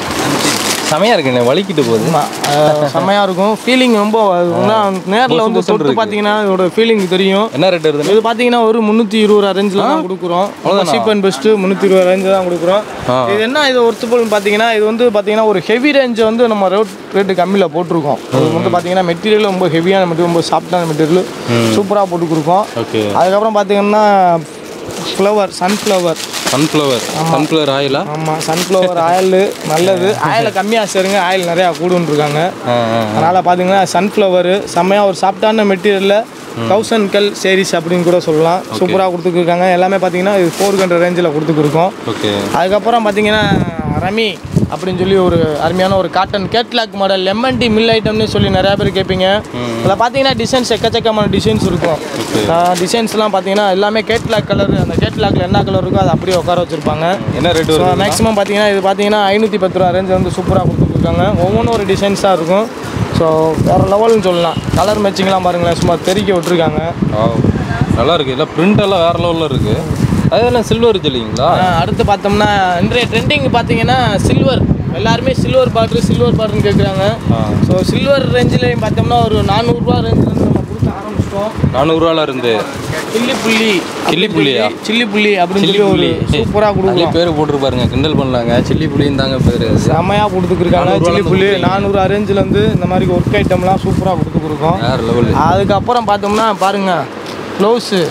செமையாக இருக்குண்ணே, வலிக்கிட்டு போகுது. செம்மையாக இருக்கும். ஃபீலிங் ரொம்ப நேரில் வந்து தொட்டு பார்த்தீங்கன்னா இதோட ஃபீலிங் தெரியும். என்ன ரேட் வருது இது பார்த்தீங்கன்னா ஒரு முந்நூற்றி இருபது ரூபா ரேஞ்சில் தான் கொடுக்குறோம். சீப் அண்ட் பெஸ்ட்டு முந்நூற்றி இருபது ரேஞ்சில் தான் கொடுக்குறோம். இது என்ன இது ஒர்த்துபுள்னு பார்த்தீங்கன்னா இது வந்து பார்த்தீங்கன்னா ஒரு ஹெவி ரேஞ்சை வந்து நம்ம ரேட் ரேட்டு கம்மியில் போட்டிருக்கோம். இது வந்து பார்த்தீங்கன்னா மெட்டீரியல் ரொம்ப ஹெவியான மெட்டீரியல், ரொம்ப சாஃப்டான மெட்டீரியல் சூப்பராக போட்டு கொடுக்கும். அதுக்கப்புறம் பார்த்தீங்கன்னா ஃப்ளவர் சன்ஃப்ளவர் சன்ஃப்ளவர் சன்ஃப்ளவர் ஆயிலா? ஆமாம், சன்ஃப்ளவர் ஆயில் நல்லது. ஆயிலை கம்மியாக சேருங்க, ஆயில் நிறையா கூடுன்னு இருக்காங்க. அதனால் பார்த்தீங்கன்னா சன்ஃப்ளவர் செம்மையாக ஒரு சாஃப்டான மெட்டீரியலில் தௌசண்ட் கல் சேரீஸ் அப்படின்னு கூட சொல்லலாம். சூப்பராக கொடுத்துருக்காங்க. எல்லாமே பார்த்தீங்கன்னா இது ஃபோர் ஹண்ட்ரட் ரேஞ்சில் கொடுத்துருக்கோம். அதுக்கப்புறம் பார்த்தீங்கன்னா ரமி அப்படின்னு சொல்லி ஒரு அருமையான ஒரு cotton catalogue model lemon T mill ஐட்டம்னு சொல்லி நிறையா பேர் கேட்பீங்க. அதில் பார்த்தீங்கன்னா டிசைன்ஸ் எக்கச்சக்கமான டிசைன்ஸ் இருக்கும். டிசைன்ஸ்லாம் பார்த்தீங்கன்னா எல்லாமே கேட்லாக் கலர். அந்த கேட்லாக்ல என்ன கலர் இருக்கோ அதை அப்படியே உட்கார வச்சுருப்பாங்க. என்ன ரேட் வரும் மேக்ஸிமம் பார்த்தீங்கன்னா இது பார்த்தீங்கன்னா ஐநூற்றி பத்து ரூபா ரேஞ்ச் வந்து சூப்பராக கொடுத்துருக்காங்க. ஒவ்வொன்றும் ஒரு டிசைன்ஸாக இருக்கும். ஸோ வேறு லெவல்னு சொல்லலாம். கலர் மேட்சிங்லாம் பாருங்களேன், சும்மா தெறிக்க விட்டுருக்காங்க. நல்லா இருக்குது. இல்லை பிரிண்ட் எல்லாம் வேறு லெவலில் இருக்குது. அதெல்லாம் சில்வர் ஜெல்லிங்களா? அடுத்து பார்த்தோம்னா இன்றைய ட்ரெண்டிங் பார்த்தீங்கன்னா சில்வர். எல்லாருமே சில்வர் பார்டர் சில்வர் பார்டர்னு கேட்குறாங்க. ஸோ சில்வர் ரேஞ்சிலையும் பார்த்தோம்னா ஒரு நானூறுரூவா ரேஞ்சிலேருந்து நம்ம கொடுக்க ஆரம்பிச்சிட்டோம். நானூறுரூவால இருந்து சில்லி புள்ளி சில்லி புள்ளியா சில்லி புள்ளி அப்படின்னு சொல்லி ஒரு சூப்பராக கொடுக்கும். பேர் போட்டுருப்பாருங்க, கிண்டல் பண்ணலாங்க. சில்லி புள்ளின்னு தாங்க பேர். செம்மையாக கொடுத்துருக்காங்க. சில்லி புள்ளி நானூறு ரேஞ்சிலேருந்து இந்த மாதிரி ஒர்க் ஐட்டம்லாம் சூப்பராக கொடுத்துருக்கோம். அதுக்கப்புறம் பார்த்தோம்னா பாருங்க ப்ளவுஸு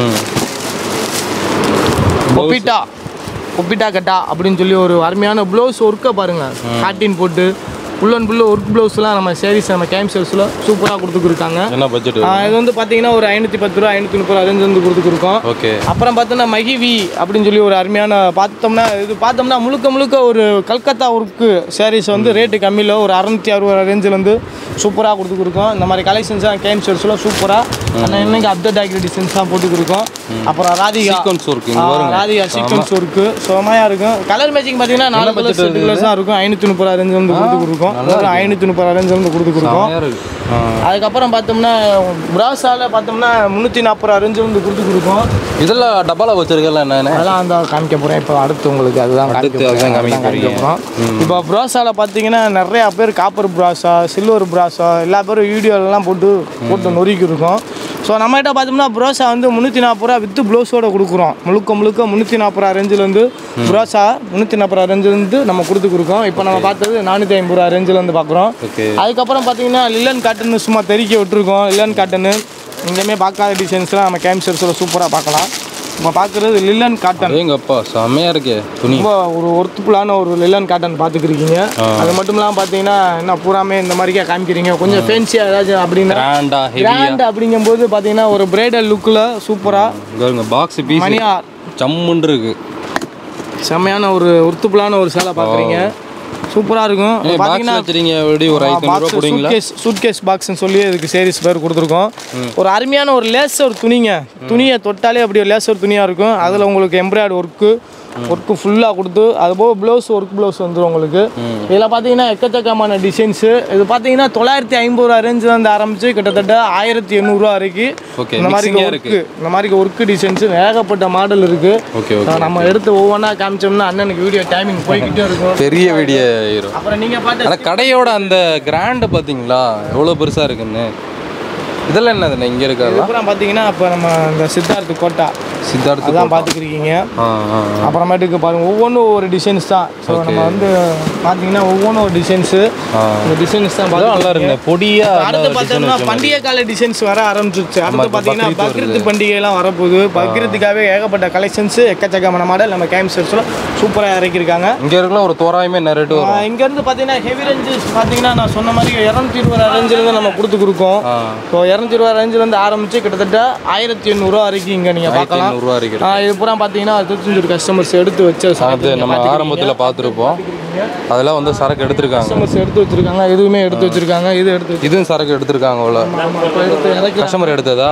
ஒப்பிட்டா ஒப்பிட்டா கட்டா அப்படின்னு சொல்லி ஒரு அருமையான ப்ளவுஸ் ஒர்க்கை பாருங்கள். காட்டின் போட்டு ஃபுல் அண்ட் ஃபுல்லு ஒர்க் ப்ளவுஸ்லாம் நம்ம சேரீஸ் நம்ம கேம்சர்ஸில் சூப்பராக கொடுத்துருக்காங்க. என்ன பட்ஜெட்? இது வந்து பார்த்தீங்கன்னா ஒரு ஐநூற்றி பத்து ரூபா ஐநூற்றி முப்பது ரூபா ரேஞ்ச் வந்து கொடுத்துருக்கோம். ஓகே. அப்புறம் பார்த்தோம்னா மகிவி அப்படின்னு சொல்லி ஒரு அருமையான பார்த்தோம்னா இது பார்த்தோம்னா முழுக்க முழுக்க ஒரு கல்கத்தா ஒர்க்கு சாரீஸ் வந்து ரேட்டு கம்மியில் ஒரு அறுநூற்றி அறுபது ரூபா ரேஞ்சில் வந்து சூப்பராக கொடுத்துருக்கோம். இந்த மாதிரி கலெக்ஷன்ஸாக கேம்சர்ஸ்லாம் சூப்பராக ஆனால் இன்னைக்கு அப்டேட் ஆகிற டிசைன்ஸ்லாம் போட்டு கொடுக்கும். அப்புறம் Radhika sequence work Radhika sequence work செமையாக இருக்கும். கலர் மேட்சிங் பார்த்தீங்கன்னா நாலு கலர்ஸ் எட்டு கலர்ஸ் தான் இருக்கும். ஐநூற்றி முப்பது ரூபா ரேஞ்ச் வந்து கொடுத்து கொடுக்கும். ஐநூற்றி முப்பது ரேஞ்ச் வந்து கொடுத்து கொடுக்கும். அதுக்கப்புறம் பார்த்தோம்னா பிராஸால பார்த்தோம்னா முந்நூற்றி நாற்பது ரூபா ரேஞ்ச் வந்து கொடுத்து கொடுக்கும். இதெல்லாம் டப்பாவில் வச்சிருக்கல என்ன? அதெல்லாம் அந்த காமிக்க போகிறேன் இப்போ அடுத்து உங்களுக்கு. அதுதான் காமிக்க போகிறோம். இப்போ பிராஸால பார்த்தீங்கன்னா நிறையா பேர் காப்பர் பிராஸா சில்வர் பிராஸா எல்லா பேரும் வீடியோலாம் போட்டு போட்டு நொறுக்கி இருக்கும். ஸோ நம்மகிட்ட பார்த்தோம்னா ப்ரோஸா வந்து முந்நூற்றி நாற்பது ரூபா வித்து ப்ளவுஸோட கொடுக்குறோம். முழுக்க முழுக்க முந்நூற்றி நாற்பது ரூபா ரேஞ்சில் வந்து ப்ரோஸா முந்நூற்றி நாற்பது ரூபா ரேஞ்சில் வந்து நம்ம கொடுத்து கொடுக்கோம். இப்போ நம்ம பார்த்தது நானூற்றி ஐம்பது ரூபா ரேஞ்சில் வந்து பார்க்குறோம். அதுக்கப்புறம் பார்த்தீங்கன்னா லில்லன் காட்டன் சும்மா தெறிக்க விட்டுருக்கோம். லில்லன் காட்டனு இங்கேயுமே பார்க்காத டிசைன்ஸ்லாம் நம்ம கேம்சர்ஸில் சூப்பராக பார்க்கலாம். நம்ம பார்க்குறது லில்லன் காட்டன். எங்கப்பா செம்மையாக இருக்கு. ரொம்ப ஒரு ஒர்த்துஃபுல்லான ஒரு லில்லன் காட்டன் பார்த்துக்கிறீங்க. அது மட்டும் இல்லாமல் பார்த்தீங்கன்னா என்ன பூராமே இந்த மாதிரிக்கே காமிக்கிறீங்க. கொஞ்சம் ஃபேன்சியாக ஏதாச்சும் அப்படின்னா கிராண்ட் அப்படிங்கும்போது பார்த்தீங்கன்னா ஒரு பிரைடல் லுக்கில் சூப்பராக பாக்ஸ் பீஸ் மணியார் சம்முன்னு இருக்கு. செம்மையான ஒரு ஒர்த்துஃபுல்லான ஒரு சேலை பார்க்குறீங்க. சூப்பராக இருக்கும். பார்த்தீங்கன்னா சூட்கேஸ் பாக்ஸ்ன்னு சொல்லி இதுக்கு சேரீஸ் பேர் கொடுத்துருக்கோம். ஒரு அருமையான ஒரு லேசர் துணிங்க. துணியை தொட்டாலே அப்படி ஒரு லேசர் துணியாக இருக்கும். அதில் உங்களுக்கு எம்ப்ராய்டரி ஒர்க்கு ஒர்க்கு ஃபுல்லாக கொடுத்து அதுபோக ப்ளவுஸ் ஒர்க் ப்ளவுஸ் வந்துடும் உங்களுக்கு. இதில் பார்த்தீங்கன்னா எக்கச்சக்கமான டிசைன்ஸு. இது பார்த்தீங்கன்னா தொள்ளாயிரத்தி ஐம்பது ரூபா ரேஞ்சில் வந்து ஆரம்பித்து கிட்டத்தட்ட ஆயிரத்தி எண்ணூறுரூவா வரைக்கும் இந்த மாதிரி ஒர்க்கு இந்த மாதிரி ஒர்க்கு டிசைன்ஸு ஏகப்பட்ட மாடல் இருக்குது. நம்ம எடுத்து ஒவ்வொன்றா காமிச்சோம்னா அண்ணனுக்கு வீடியோ டைமிங் போய்கிட்டே இருக்கும். பெரிய வீடியோ. அப்புறம் நீங்கள் பார்த்து கடையோட அந்த கிராண்டு பார்த்தீங்களா எவ்வளோ பெருசாக இருக்குன்னு. இதெல்லாம் என்னதுண்ணே இங்கே இருக்காது? அப்புறம் பார்த்தீங்கன்னா இப்போ நம்ம இந்த சித்தார்த் கோட்டா சித்தார்த் அதான் பார்த்துக்கிருக்கீங்க. ஆ ஆ அப்புறமேட்டுக்கு பாருங்கள் ஒவ்வொன்றும் ஒரு டிசைன்ஸ் தான். ஸோ நம்ம வந்து பார்த்தீங்கன்னா ஒவ்வொன்றும் ஒரு டிசைன்ஸு இந்த டிசைன்ஸ் தான் பார்த்து நல்லா இருக்குங்க பொடியாக. அடுத்து பார்த்தோம்னா பண்டிகை கால டிசைன்ஸ் வர ஆரம்பிச்சிருச்சு. அடுத்து பார்த்தீங்கன்னா பக்ரீத் பண்டிகைலாம் வரப்போகுது. பக்ரீத்துக்காகவே ஏகப்பட்ட கலெக்ஷன்ஸ் எக்கச்சக்கமான மாடல் நம்ம கேம் செட்ஸில் சூப்பராக இறக்கியிருக்காங்க. இங்கே இருக்கலாம் ஒரு தோராயமே என்ன ரேட்டு வரும்? இங்கேருந்து பார்த்தீங்கன்னா ஹெவி ரேஞ்சஸ் பார்த்தீங்கன்னா நான் சொன்ன மாதிரி இரநூத்தி இருபது ரேஞ்சிலேருந்து நம்ம கொடுத்து கொடுக்கோம். ஸோ இரநூத்தி இருபது ரேஞ்சிலேருந்து ஆரம்பிச்சு கிட்டத்தட்ட ஆயிரத்தி எண்ணூறுரூவா வரைக்கும் இங்கே நீங்கள் பார்க்கலாம். இது பூரா பார்த்தீங்கன்னா திருச்செந்தூர் கஸ்டமர்ஸ் எடுத்து வச்ச அது நம்ம ஆரம்பத்தில் பார்த்துருப்போம். அதெல்லாம் வந்து சரக்கு எடுத்துருக்காங்க, கஸ்டமர்ஸ் எடுத்து வச்சிருக்காங்க. எதுவுமே எடுத்து வச்சிருக்காங்க. இது எடுத்து இதுவும் சரக்கு எடுத்துருக்காங்க. அவ்வளோ கஸ்டமர் எடுத்ததா?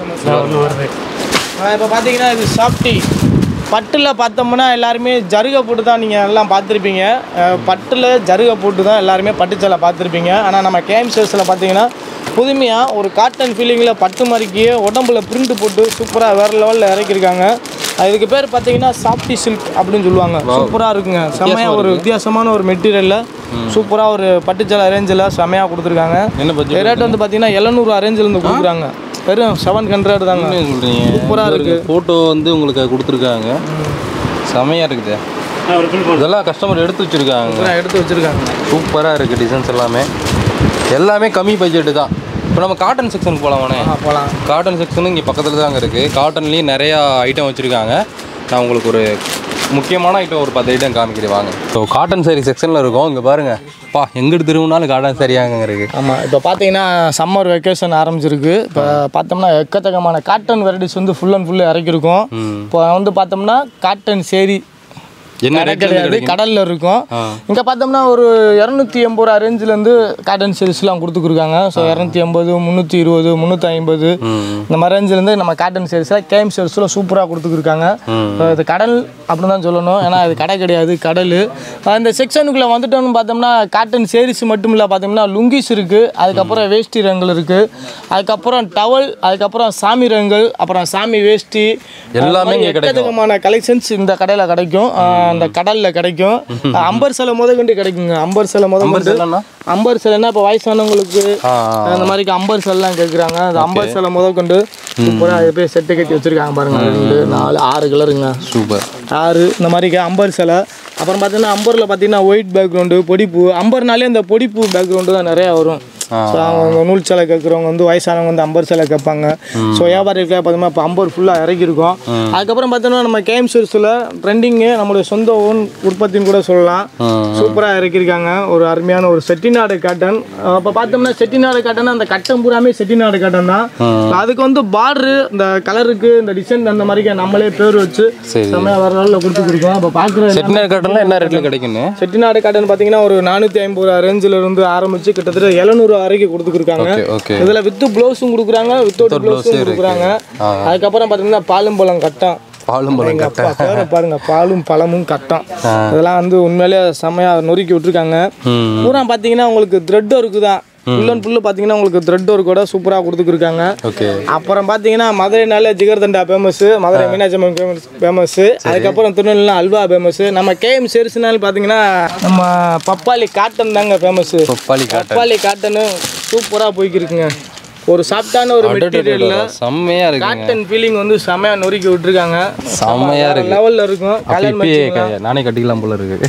இப்போ பார்த்தீங்கன்னா இது சாஃப்டி பட்டில் பார்த்தோம்னா எல்லாருமே ஜருகை போட்டு தான் நீங்கள் எல்லாம் பார்த்துருப்பீங்க. பட்டில் ஜருகை போட்டு தான் எல்லாருமே பட்டுச்சலை பார்த்துருப்பீங்க. ஆனால் நம்ம கேம் ஷேர்ஸில் பார்த்தீங்கன்னா புதுமையாக ஒரு காட்டன் ஃபீலிங்கில் பட்டு மாதிரிக்கியே உடம்புல பிரிண்ட் போட்டு சூப்பராக வேறு லெவலில் இறக்கியிருக்காங்க. இதுக்கு பேர் பார்த்தீங்கன்னா சாஃப்டி சில்க் அப்படின்னு சொல்லுவாங்க. சூப்பராக இருக்குங்க. செம்மையாக ஒரு வித்தியாசமான ஒரு மெட்டீரியலில் சூப்பராக ஒரு பட்டுச்சலை அரேஞ்சில் செம்மையாக கொடுத்துருக்காங்க. ரேட் வந்து பார்த்தீங்கன்னா எழுநூறு அரேஞ்சிலேருந்து கொடுக்குறாங்க. வெறும் செவன் ஹண்ட்ரட் தாங்க. சொல்கிறீங்க சூப்பராக இருக்குது. ஃபோட்டோ வந்து உங்களுக்கு கொடுத்துருக்காங்க. செம்மையாக இருக்குது. இதெல்லாம் கஸ்டமர் எடுத்து வச்சுருக்காங்க எடுத்து வச்சுருக்காங்க சூப்பராக இருக்குது. டிசைன்ஸ் எல்லாமே எல்லாமே கம்மி பட்ஜெட்டு தான். இப்போ நம்ம காட்டன் செக்ஷனுக்கு போகலாமாண்ணே? போகலாம். காட்டன் செக்ஷனு இங்கே பக்கத்தில் தாங்க இருக்குது. காட்டன்லேயும் நிறையா ஐட்டம் வச்சுருக்காங்க. நான் உங்களுக்கு ஒரு முக்கியமான ஐட்டம் ஒரு பத்து ஐட்டம் காமிக்கிறேன் வாங்க. ஸோ காட்டன் சாரி செக்ஷனில் இருக்கும். இங்கே பாருங்கள் பா எங்கிட்டு திரும்பினாலும் காட்டன் சாரியாங்க இருக்குது. ஆமாம். இப்போ பார்த்தீங்கன்னா சம்மர் வெக்கேஷன் ஆரம்பிச்சிருக்கு. இப்போ பார்த்தோம்னா எக்கச்சக்கமான காட்டன் வெரைட்டிஸ் வந்து ஃபுல் அண்ட் ஃபுல்லு இறக்கிருக்கோம். இப்போ வந்து பார்த்தோம்னா காட்டன் சேரி என்ன கிடையாது கடலில் இருக்கும். இங்கே பார்த்தோம்னா ஒரு இரநூத்தி எண்பது ரூபா ரேஞ்சிலேருந்து காட்டன் சேரீஸ்லாம் கொடுத்துருக்காங்க. ஸோ இரநூத்தி எண்பது முந்நூற்றி இருபது முந்நூற்றி ஐம்பது இந்த மாதிரி ரேஞ்சிலேருந்து நம்ம காட்டன் சேரீஸில் கேம் சேரீஸில் சூப்பராக கொடுத்துருக்காங்க. இது கடல் அப்படின்னு தான் சொல்லணும். ஏன்னா இது கடை கிடையாது, கடல். அந்த செக்ஷனுக்குள்ளே வந்துட்டோம்னு பார்த்தோம்னா காட்டன் சேரீஸ் மட்டும் இல்லை, பார்த்தோம்னா லுங்கிஸ் இருக்குது, அதுக்கப்புறம் வேஷ்டி ரங்கள் இருக்குது, அதுக்கப்புறம் டவல், அதுக்கப்புறம் சாமி ரங்கள், அப்புறம் சாமி வேஷ்டி எல்லாமே எக்கச்சக்கமான கலெக்ஷன்ஸ் இந்த கடையில் கிடைக்கும். அந்த கடலில் கிடைக்கும். அம்பர் சிலை முத கொண்டு கிடைக்குங்க. அம்பர் சிலை முத கொண்டு அம்பர் சிலைன்னா இப்போ வயசானவங்களுக்கு அந்த மாதிரி அம்பர் சிலைலாம் கேட்குறாங்க. அந்த அம்பர் சிலை முத கொண்டு சூப்பராக அது போய் செட்டு கட்டி வச்சுருக்காங்க பாருங்கள். ரெண்டு நாலு ஆறு கலருங்க. சூப்பர் ஆறு இந்த மாதிரி அம்பர் சிலை. அப்புறம் பார்த்தீங்கன்னா அம்பரில் பார்த்தீங்கன்னா ஒயிட் பேக்ரவுண்டு பொடிப்பூ. அம்பர்னாலே அந்த பொடிப்பூ பேக்ரவுண்டு தான் நிறையா வரும். ஸோ அவங்க நூல் சிலை கேட்குறவங்க வந்து வயசானவங்க வந்து அம்பர் சிலை கேட்பாங்க. ஸோ வியாபாரிகளுக்காக பார்த்தோம்னா இப்போ அம்பர் ஃபுல்லாக இறக்கியிருக்கோம். அதுக்கப்புறம் பார்த்தோம்னா நம்ம கேம் ஷேர்ஸில் ட்ரெண்டிங்கு நம்மளுடைய சொந்த ஓன் உற்பத்தின்னு கூட சொல்லலாம். சூப்பராக இறக்கியிருக்காங்க. ஒரு அருமையான ஒரு செட்டிநாடு காட்டன். அப்போ பார்த்தோம்னா செட்டிநாடு காட்டன் அந்த கட்டம் பூராமே செட்டிநாடு காட்டன் தான். அதுக்கு வந்து பார்டரு இந்த கலருக்கு இந்த டிசைன் அந்த மாதிரி நம்மளே பேர் வச்சு செம்மையாக வர நாளில் கொடுத்து கொடுக்கோம். அப்போ பார்க்குற செட்டிநாடு காட்டன்லாம் என்ன ரேட்டில் கிடைக்குன்னு? செட்டிநாடு காட்டன் பார்த்தீங்கன்னா ஒரு நானூற்றி ஐம்பது ரூபா ரேஞ்சில் இருந்து ஆரம்பிச்சு கிட்டத்தட்ட எழுநூறு வரைக்கும் கொடுத்துருக்காங்க. இதுல வித்து ப்ளவுஸும் கொடுக்குறாங்க, வித்தவுட் ப்ளவுஸும் கொடுக்குறாங்க. அதுக்கப்புறம் பார்த்தீங்கன்னா பாலும் பழம் கட்டம். பாலும் பழம் கட்டம் பாருங்க, பாலும் பழமும் கட்டம். இதெல்லாம் வந்து உண்மையிலே செம்மையா நொறுக்கி விட்டுருக்காங்க. பூரா பார்த்தீங்கன்னா உங்களுக்கு த்ரெட் ஒர்க்கு தான். ஃபுல் அண்ட் ஃபுல்லு பார்த்தீங்கன்னா உங்களுக்கு த்ரெட் ஒர்க்கோட சூப்பராக கொடுத்துருக்காங்க. அப்புறம் பார்த்தீங்கன்னா மதுரைனால ஜிகர்தண்டா ஃபேமஸ், மதுரை மீனாட்சி அம்மன் ஃபேமஸ், அதுக்கப்புறம் திருநெல்வேலி அல்வா ஃபேமஸ். நம்ம கேஎம் சேரிஸ்னாலும் பார்த்தீங்கன்னா நம்ம பப்பாளி காட்டன் தாங்க ஃபேமஸ். பப்பாளி பப்பாளி காட்டனு சூப்பராக போய்க்கிருக்குங்க. ஒரு சாஃப்டான ஒரு மெட்டீரியல்ல செம்மையா இருக்கு. காட்டன் ஃபீலிங் வந்து செம்மையா நொறுக்கி விட்டுருக்காங்க. செம்மையா இருக்கு. லெவல்ல இருக்கும். கலர் மேட்சிங் நானே கட்டிக்கலாம் போல இருக்கு.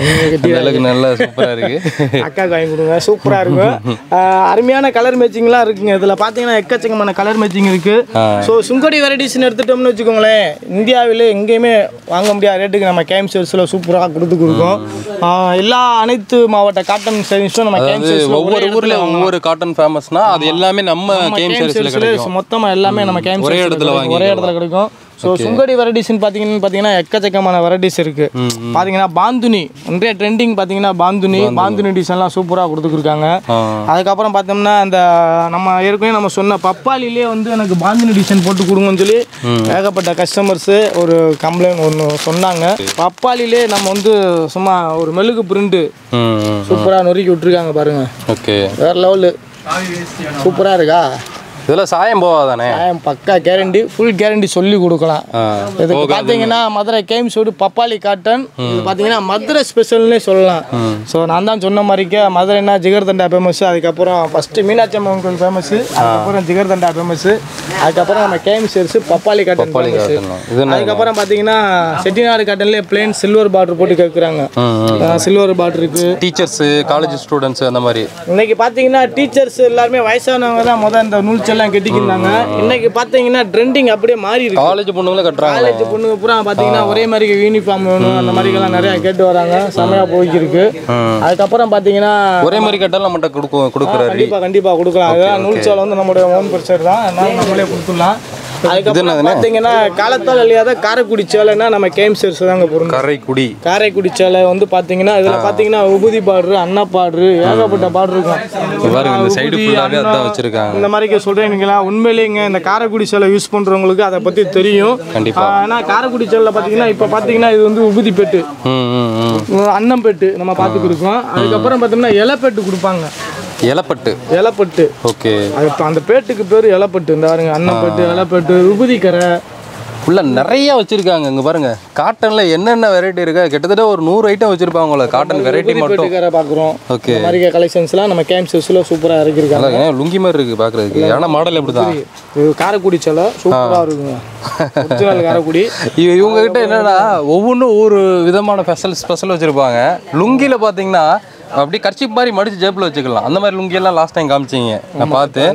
எனக்கு நல்ல சூப்பரா இருக்கு. அக்காக்கு வாங்கி கொடுங்க, சூப்பரா இருக்கும். அருமையான கலர் மேட்சிங்லாம் இருக்குங்க. இதுல பாத்தீங்கன்னா எக்கச்சக்கமான கலர் மேட்சிங் இருக்கு. ஸோ சுங்கடி வெரைட்டிஸ்னு எடுத்துட்டோம்னு வச்சுக்கோங்களேன், இந்தியாவில எங்கேயுமே வாங்க முடியாத ரேட்டுக்கு நம்ம கேம் சேல்ஸ்ல சூப்பராக கொடுத்து கொடுக்கும். எல்லா அனைத்து மாவட்ட காட்டன் சேல்ஸும் நம்ம கேம் சேல்ஸ் ஒவ்வொரு ஊர்ல ஒவ்வொரு காட்டன் ஃபேமஸ்னா அது எல்லாமே நம்ம மொத்தமா எல்லாமே நம்ம கேம் ஒரே இடத்துல ஒரே இடத்துல கிடைக்கும். ஸோ சுங்கடி வெரைட்டிஸ்ன்னு பார்த்தீங்கன்னு பார்த்தீங்கன்னா எக்கச்சக்கமான வெரைட்டிஸ் இருக்கு. பார்த்தீங்கன்னா பாந்துனி இன்றைய ட்ரெண்டிங் பார்த்தீங்கன்னா பாந்துனி பாந்துனி டிசைன்லாம் சூப்பராக கொடுத்துருக்காங்க. அதுக்கப்புறம் பார்த்தோம்னா அந்த நம்ம ஏற்கனவே நம்ம சொன்ன பப்பாளிலே வந்து எனக்கு பாந்துனி டிசைன் போட்டு கொடுங்கன்னு சொல்லி ஏகப்பட்ட கஸ்டமர்ஸு ஒரு கம்ப்ளைண்ட் ஒன்று சொன்னாங்க. பப்பாளிலே நம்ம வந்து சும்மா ஒரு மெழுகு பிரிண்ட் சூப்பராக நொறுக்கி விட்டுருக்காங்க பாருங்க. ஓகே, வேற லெவலு சூப்பராக இருக்கா. இதெல்லாம் சாயம் போவாதானே? சாயம் பக்கா கேரண்டி, ஃபுல் கேரண்டி சொல்லி கொடுக்கலாம். இது பார்த்தீங்கன்னா மதுரை கேம் சூடு பப்பாளி காட்டன். இது பார்த்தீங்கன்னா மதுரை ஸ்பெஷல்னே சொல்லலாம். ஸோ நான் தான் சொன்ன மாதிரிக்கே மதுரைனா ஜிகர்தண்டா ஃபேமஸ், அதுக்கப்புறம் ஃபஸ்ட்டு மீனாட்சி அம்மன் கோயில் ஃபேமஸ், அதுக்கப்புறம் ஜிகர்தண்டா ஃபேமஸ், அதுக்கப்புறம் நம்ம கேம் சேர்ஸ் பப்பாளி காட்டன் ஃபேமஸ். அதுக்கப்புறம் பார்த்தீங்கன்னா செட்டிநாடு காட்டன்லேயே பிளேன் சில்வர் பார்டர் போட்டு கேட்குறாங்க. சில்வர் பார்டர் இருக்குது. டீச்சர்ஸு, காலேஜ் ஸ்டூடெண்ட்ஸ் அந்த மாதிரி. இன்னைக்கு பார்த்தீங்கன்னா டீச்சர்ஸ் எல்லாருமே வயசானவங்க தான் முதல் இந்த நூல்ச்செல்லாம் கட்டிக்கிருந்தாங்க. இன்னைக்கு பார்த்தீங்கன்னா ட்ரெண்டிங் அப்படியே மாறி இருக்கு. காலேஜ் பொண்ணுங்களே கட்டுறாங்க. காலேஜ் பொண்ணுங்க பூரா பார்த்தீங்கன்னா ஒரே மாதிரி யூனிஃபார்ம் வேணும், அந்த மாதிரிலாம் நிறைய கேட்டு வராங்க. செமையாக போய்க்கிருக்கு. அதுக்கப்புறம் பார்த்தீங்கன்னா ஒரே மாதிரி கேட்டாலும் நம்மகிட்ட கொடுக்கும் கொடுக்குறாரு. கண்டிப்பாக கண்டிப்பாக கொடுக்கலாம். அதான் நூல்ச்சோலை வந்து நம்மளுடைய ஓன் பிரச்சர் தான், அதனால நம்மளே கொடுத்துடலாம். அதுக்கப்புறம் பார்த்தீங்கன்னா காலத்தால் அழியாத காரைக்குடி சேலைன்னா நம்ம கேம் சேர்ஸ் தாங்க போகிறோம். காரைக்குடி காரைக்குடி சேலை வந்து பார்த்தீங்கன்னா இதில் பார்த்தீங்கன்னா உபுதி பார்டரு, அண்ணா பார்டரு, ஏகப்பட்ட பார்டர் இருக்கும். இந்த சைடு ஃபுல்லாகவே அதான் வச்சிருக்காங்க. இந்த மாதிரி சொல்கிறீங்களா? உண்மையிலேங்க இந்த காரைக்குடி சேலை யூஸ் பண்ணுறவங்களுக்கு அதை பற்றி தெரியும். கண்டிப்பாக. ஆனால் காரைக்குடி சேலை பார்த்தீங்கன்னா இப்போ பார்த்தீங்கன்னா இது வந்து உபுதி பெட்டு, அன்னம் பெட்டு நம்ம பார்த்துக்கிருக்கோம். அதுக்கப்புறம் பார்த்தோம்னா இலைப்பெட்டு கொடுப்பாங்க. இலைப்பட்டு இலைப்பட்டு ஓகே. அது அந்த பேட்டுக்கு பேர் இலைப்பட்டு. இந்த பாருங்க அன்னப்பட்டு, இலைப்பட்டு, உபுதிக்கரை உள்ள நிறைய வச்சிருக்காங்க. இங்க பாருங்க காட்டன்ல என்னென்ன வெரைட்டி இருக்கா, கிட்டத்தட்ட ஒரு நூறு ஐட்டம் வச்சிருப்பாங்க. காட்டன் வெரைட்டி மட்டும் பாக்குறோம். ஓகே. இந்த மாதிரி கலெக்ஷன்ஸ்லாம் நம்ம கேம் சூஸ்ல சூப்பரா இறக்கிருக்காங்க. லுங்கி மாதிரி இருக்கு பாக்குறதுக்கு. ஆனா மாடல் எப்படிதான் காரைக்குடி சேலை சூப்பரா இருக்குங்க. ஒரிஜினல் காரைக்குடி. இவங்க கிட்ட என்னன்னா ஒவ்வொன்றும் ஒவ்வொரு விதமான ஸ்பெஷல் ஸ்பெஷல் வச்சிருப்பாங்க. லுங்கில பாத்தீங்கன்னா அப்படி கர்ச்சிப் மாதிரி மடிச்சு ஜேப்பில் வச்சுக்கலாம். அந்த மாதிரி லுங்கி எல்லாம் லாஸ்ட் டைம் காமிச்சிங்க, நான் பார்த்தேன்.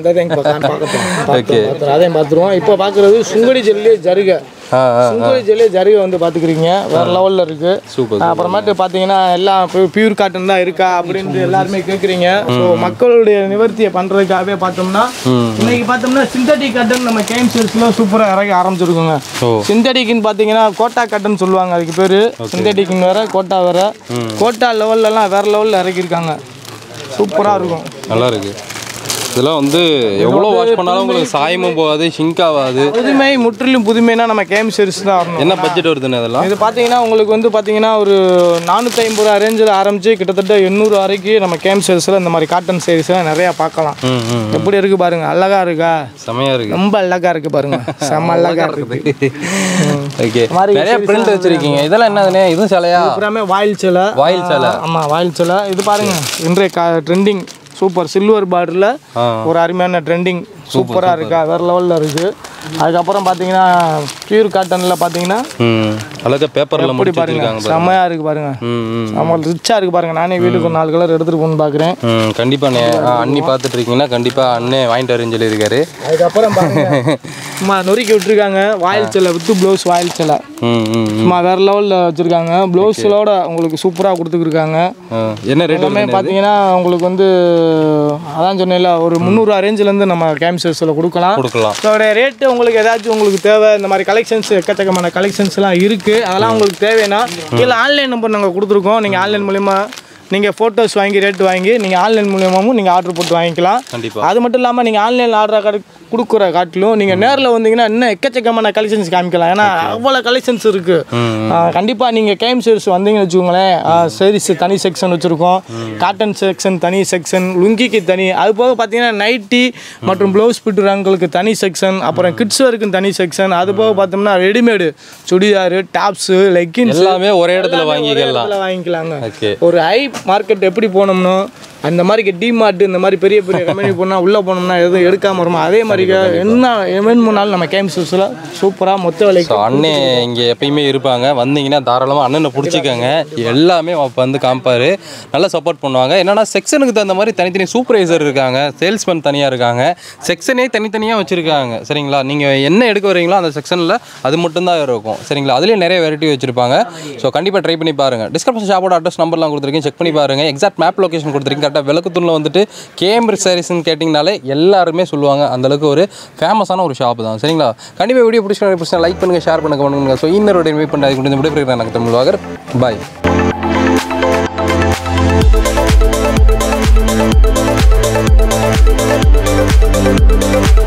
ஓகே, அதையும் பார்த்துருவோம். இப்போ பார்க்குறது சுங்கடி ஜெல்லி ஜருகை. சுங்கடி ஜெல்லி ஜருகை வந்து பார்த்துக்கிறீங்க, வேற லெவலில் இருக்கு. சூப்பர். அப்புறமேட்டு பார்த்தீங்கன்னா எல்லாம் பியூர் காட்டன் தான் இருக்கா அப்படின்ட்டு எல்லாருமே கேட்குறீங்க. ஸோ மக்களுடைய நிவர்த்தியை பண்ணுறதுக்காகவே பார்த்தோம்னா இன்னைக்கு பார்த்தோம்னா சிந்தட்டிக் காட்டன் நம்ம கேம் சேர்ஸ்லாம் சூப்பராக இறக்க ஆரம்பிச்சிருக்கோங்க. சிந்தட்டிக்னு பார்த்தீங்கன்னா கோட்டா காட்டன் சொல்லுவாங்க, அதுக்கு பேர் சிந்தட்டிக்னு வேற, கோட்டா வேற. கோட்டா லெவல்லலாம் வேற லெவலில் இறக்கியிருக்காங்க. சூப்பராக இருக்கும், நல்லா இருக்கு. இதெல்லாம் வந்து எவ்வளோ வாஷ் பண்ணாலும் உங்களுக்கு சாயமும் போகாது, ஷிங்க் ஆகாது. புதுமை, முற்றிலும் புதுமைனா நம்ம கேம் சீரிஸ் தான் வரணும். என்ன பட்ஜெட் வருதுன்னு அதெல்லாம்? இது பார்த்தீங்கன்னா உங்களுக்கு வந்து பார்த்தீங்கன்னா ஒரு நானூற்றி ஐம்பது ரூபா ரேஞ்சில் ஆரம்பிச்சு கிட்டத்தட்ட எண்ணூறு வரைக்கும் நம்ம கேம் சீரிஸில் இந்த மாதிரி காட்டன் சீரிஸ்லாம் நிறையா பார்க்கலாம். எப்படி இருக்கு பாருங்க, அழகா இருக்கா? செமையா இருக்கு, ரொம்ப அழகா இருக்கு பாருங்க, செம்ம அழகா இருக்கு. ஓகே, நிறைய பிரிண்ட் வச்சிருக்கீங்க. இதெல்லாம் என்னதுனே? இதுவும் சேலையா? அப்புறமே வாயில் சேலை. வாயில் சேலை, ஆமாம் வாயில் சேலை. இது பாருங்க இன்றைய ட்ரெண்டிங் சூப்பர் சில்வர் பார்டரில் ஒரு அருமையான ட்ரெண்டிங் சூப்பராக இருக்கா, வேறு லெவலில் இருக்குது. அதுக்கப்புறம் பார்த்தீங்கன்னா பியூர் காட்டனில் பார்த்தீங்கன்னா அழகாக பேப்பரில் எப்படி பாருங்க, செம்மையாக இருக்குது பாருங்க, செம்ம ரிச்சாக இருக்குது பாருங்க. நானே வீட்டுக்கு ஒரு நாலு கலர் எடுத்துகிட்டு போகணுன்னு பார்க்குறேன். கண்டிப்பாக அண்ணி பார்த்துட்டு இருக்கீங்கன்னா கண்டிப்பாக அண்ணே வாங்கிட்டு வரேன்னு சொல்லியிருக்காரு. அதுக்கப்புறம் பாருங்க சும்மா நொறுக்கி விட்டுருக்காங்க வாயில் சேலை வித்து ப்ளவுஸ், வாயில் சேலை சும்மா வேறு லெவலில் வச்சுருக்காங்க. ப்ளவுஸோட உங்களுக்கு சூப்பராக கொடுத்துருக்காங்க. என்ன ரேட் பார்த்தீங்கன்னா உங்களுக்கு வந்து அதான் சொன்னேன்ல ஒரு முந்நூறுவா ரேஞ்சிலேருந்து நம்ம கேம் சீரிஸில் கொடுக்கலாம் கொடுக்கலாம். அதோட ரேட்டு உங்களுக்கு ஏதாச்சும் உங்களுக்கு தேவை, இந்த மாதிரி கலெக்ஷன்ஸ் எக்கச்சக்கமான கலெக்ஷன்ஸ்லாம் இருக்குது, அதெல்லாம் உங்களுக்கு தேவைன்னா இல்லை ஆன்லைன் நம்பர் நாங்கள் கொடுத்துருக்கோம். நீங்கள் ஆன்லைன் மூலிமா நீங்கள் ஃபோட்டோஸ் வாங்கி ரேட்டு வாங்கி நீங்கள் ஆன்லைன் மூலியமாகவும் நீங்கள் ஆர்டர் போட்டு வாங்கிக்கலாம். அது மட்டும் இல்லாமல் நீங்கள் ஆன்லைனில் ஆர்டர் கொடுக்குற காட்டிலும் நீங்கள் நேரில் வந்தீங்கன்னா இன்னும் எக்கச்சக்கமான கலெக்ஷன்ஸ் காமிக்கலாம். ஏன்னா அவ்வளோ கலெக்ஷன்ஸ் இருக்குது. கண்டிப்பாக நீங்கள் கேம் சீரிஸ் வந்தீங்கன்னு வச்சுக்கோங்களேன், சீரிஸ் தனி செக்ஷன் வச்சுருக்கோம், காட்டன் செக்ஷன் தனி செக்ஷன், லுங்கிக்கு தனி, அது போக பார்த்தீங்கன்னா நைட்டி மற்றும் ப்ளவுஸ் பிட்டுறவங்களுக்கு தனி செக்ஷன், அப்புறம் கிட்ஸ் வரைக்கும் தனி செக்ஷன், அது போக பார்த்தோம்னா ரெடிமேடு சுடிதாரு, டாப்ஸு, லெக்கின்ஸ் எல்லாமே ஒரே இடத்துல வாங்கிக்கலாம் வாங்கிக்கலாங்க. ஒரு ஐ மார்க்கெட் எப்படி போனோம்னோ அந்த மாதிரி டிமார்ட் இந்த மாதிரி பெரிய பெரிய கம்பெனி போனால் உள்ளே போனோம்னா எதுவும் எடுக்காமல் வருமா, அதே மாதிரி என்ன வேணும்னாலும் நம்ம கேம் சூஸில் சூப்பராக மொத்த விலைக்கு அண்ணே இங்கே எப்பயுமே இருப்பாங்க. வந்தீங்கன்னா தாராளமாக அண்ணனை பிடிச்சிக்கோங்க. எல்லாமே அப்போ வந்து காமிப்பார், நல்லா சப்போர்ட் பண்ணுவாங்க. என்னென்னா செக்ஷனுக்கு தகுந்த மாதிரி தனித்தனி சூப்பர்வைசர் இருக்காங்க, சேல்ஸ்மேன் தனியாக இருக்காங்க, செக்ஷனே தனித்தனியாக வச்சுருக்காங்க. சரிங்களா, நீங்கள் என்ன எடுக்க வரீங்களோ அந்த செக்ஷனில் அது மட்டும்தான் இருக்கும். சரிங்களா, அதுலேயும் நிறைய வெரைட்டி வச்சுருப்பாங்க. ஸோ கண்டிப்பாக ட்ரை பண்ணி பாருங்கள். டிஸ்கிரிப்ஷன் ஷாப்போட அட்ரஸ் நம்பர்லாம் கொடுத்துருக்கேன், செக் பண்ணி பாருங்கள். எக்ஸாக்ட் மேப் லொகேஷன் கொடுத்துருக்கேன். கரெக்டாக விளக்குத்தூரில் வந்துட்டு கேம் சாரீஸ்ன்னு கேட்டிங்கனாலே எல்லாருமே சொல்லுவாங்க, அந்தளவுக்கு ஒரு ஃபேமஸான ஒரு ஷாப் தான். சரிங்களா, கண்டிப்பாக வீடியோ பிடிச்சி பிடிச்சா லைக் பண்ணுங்கள், ஷேர் பண்ணுங்க பண்ணுங்க. ஸோ இன்னொரு டைம் வெயிட் பண்ணி அதுக்கு விடைபெறுகிறேன். எனக்கு தமிழ்வாகர், பாய்.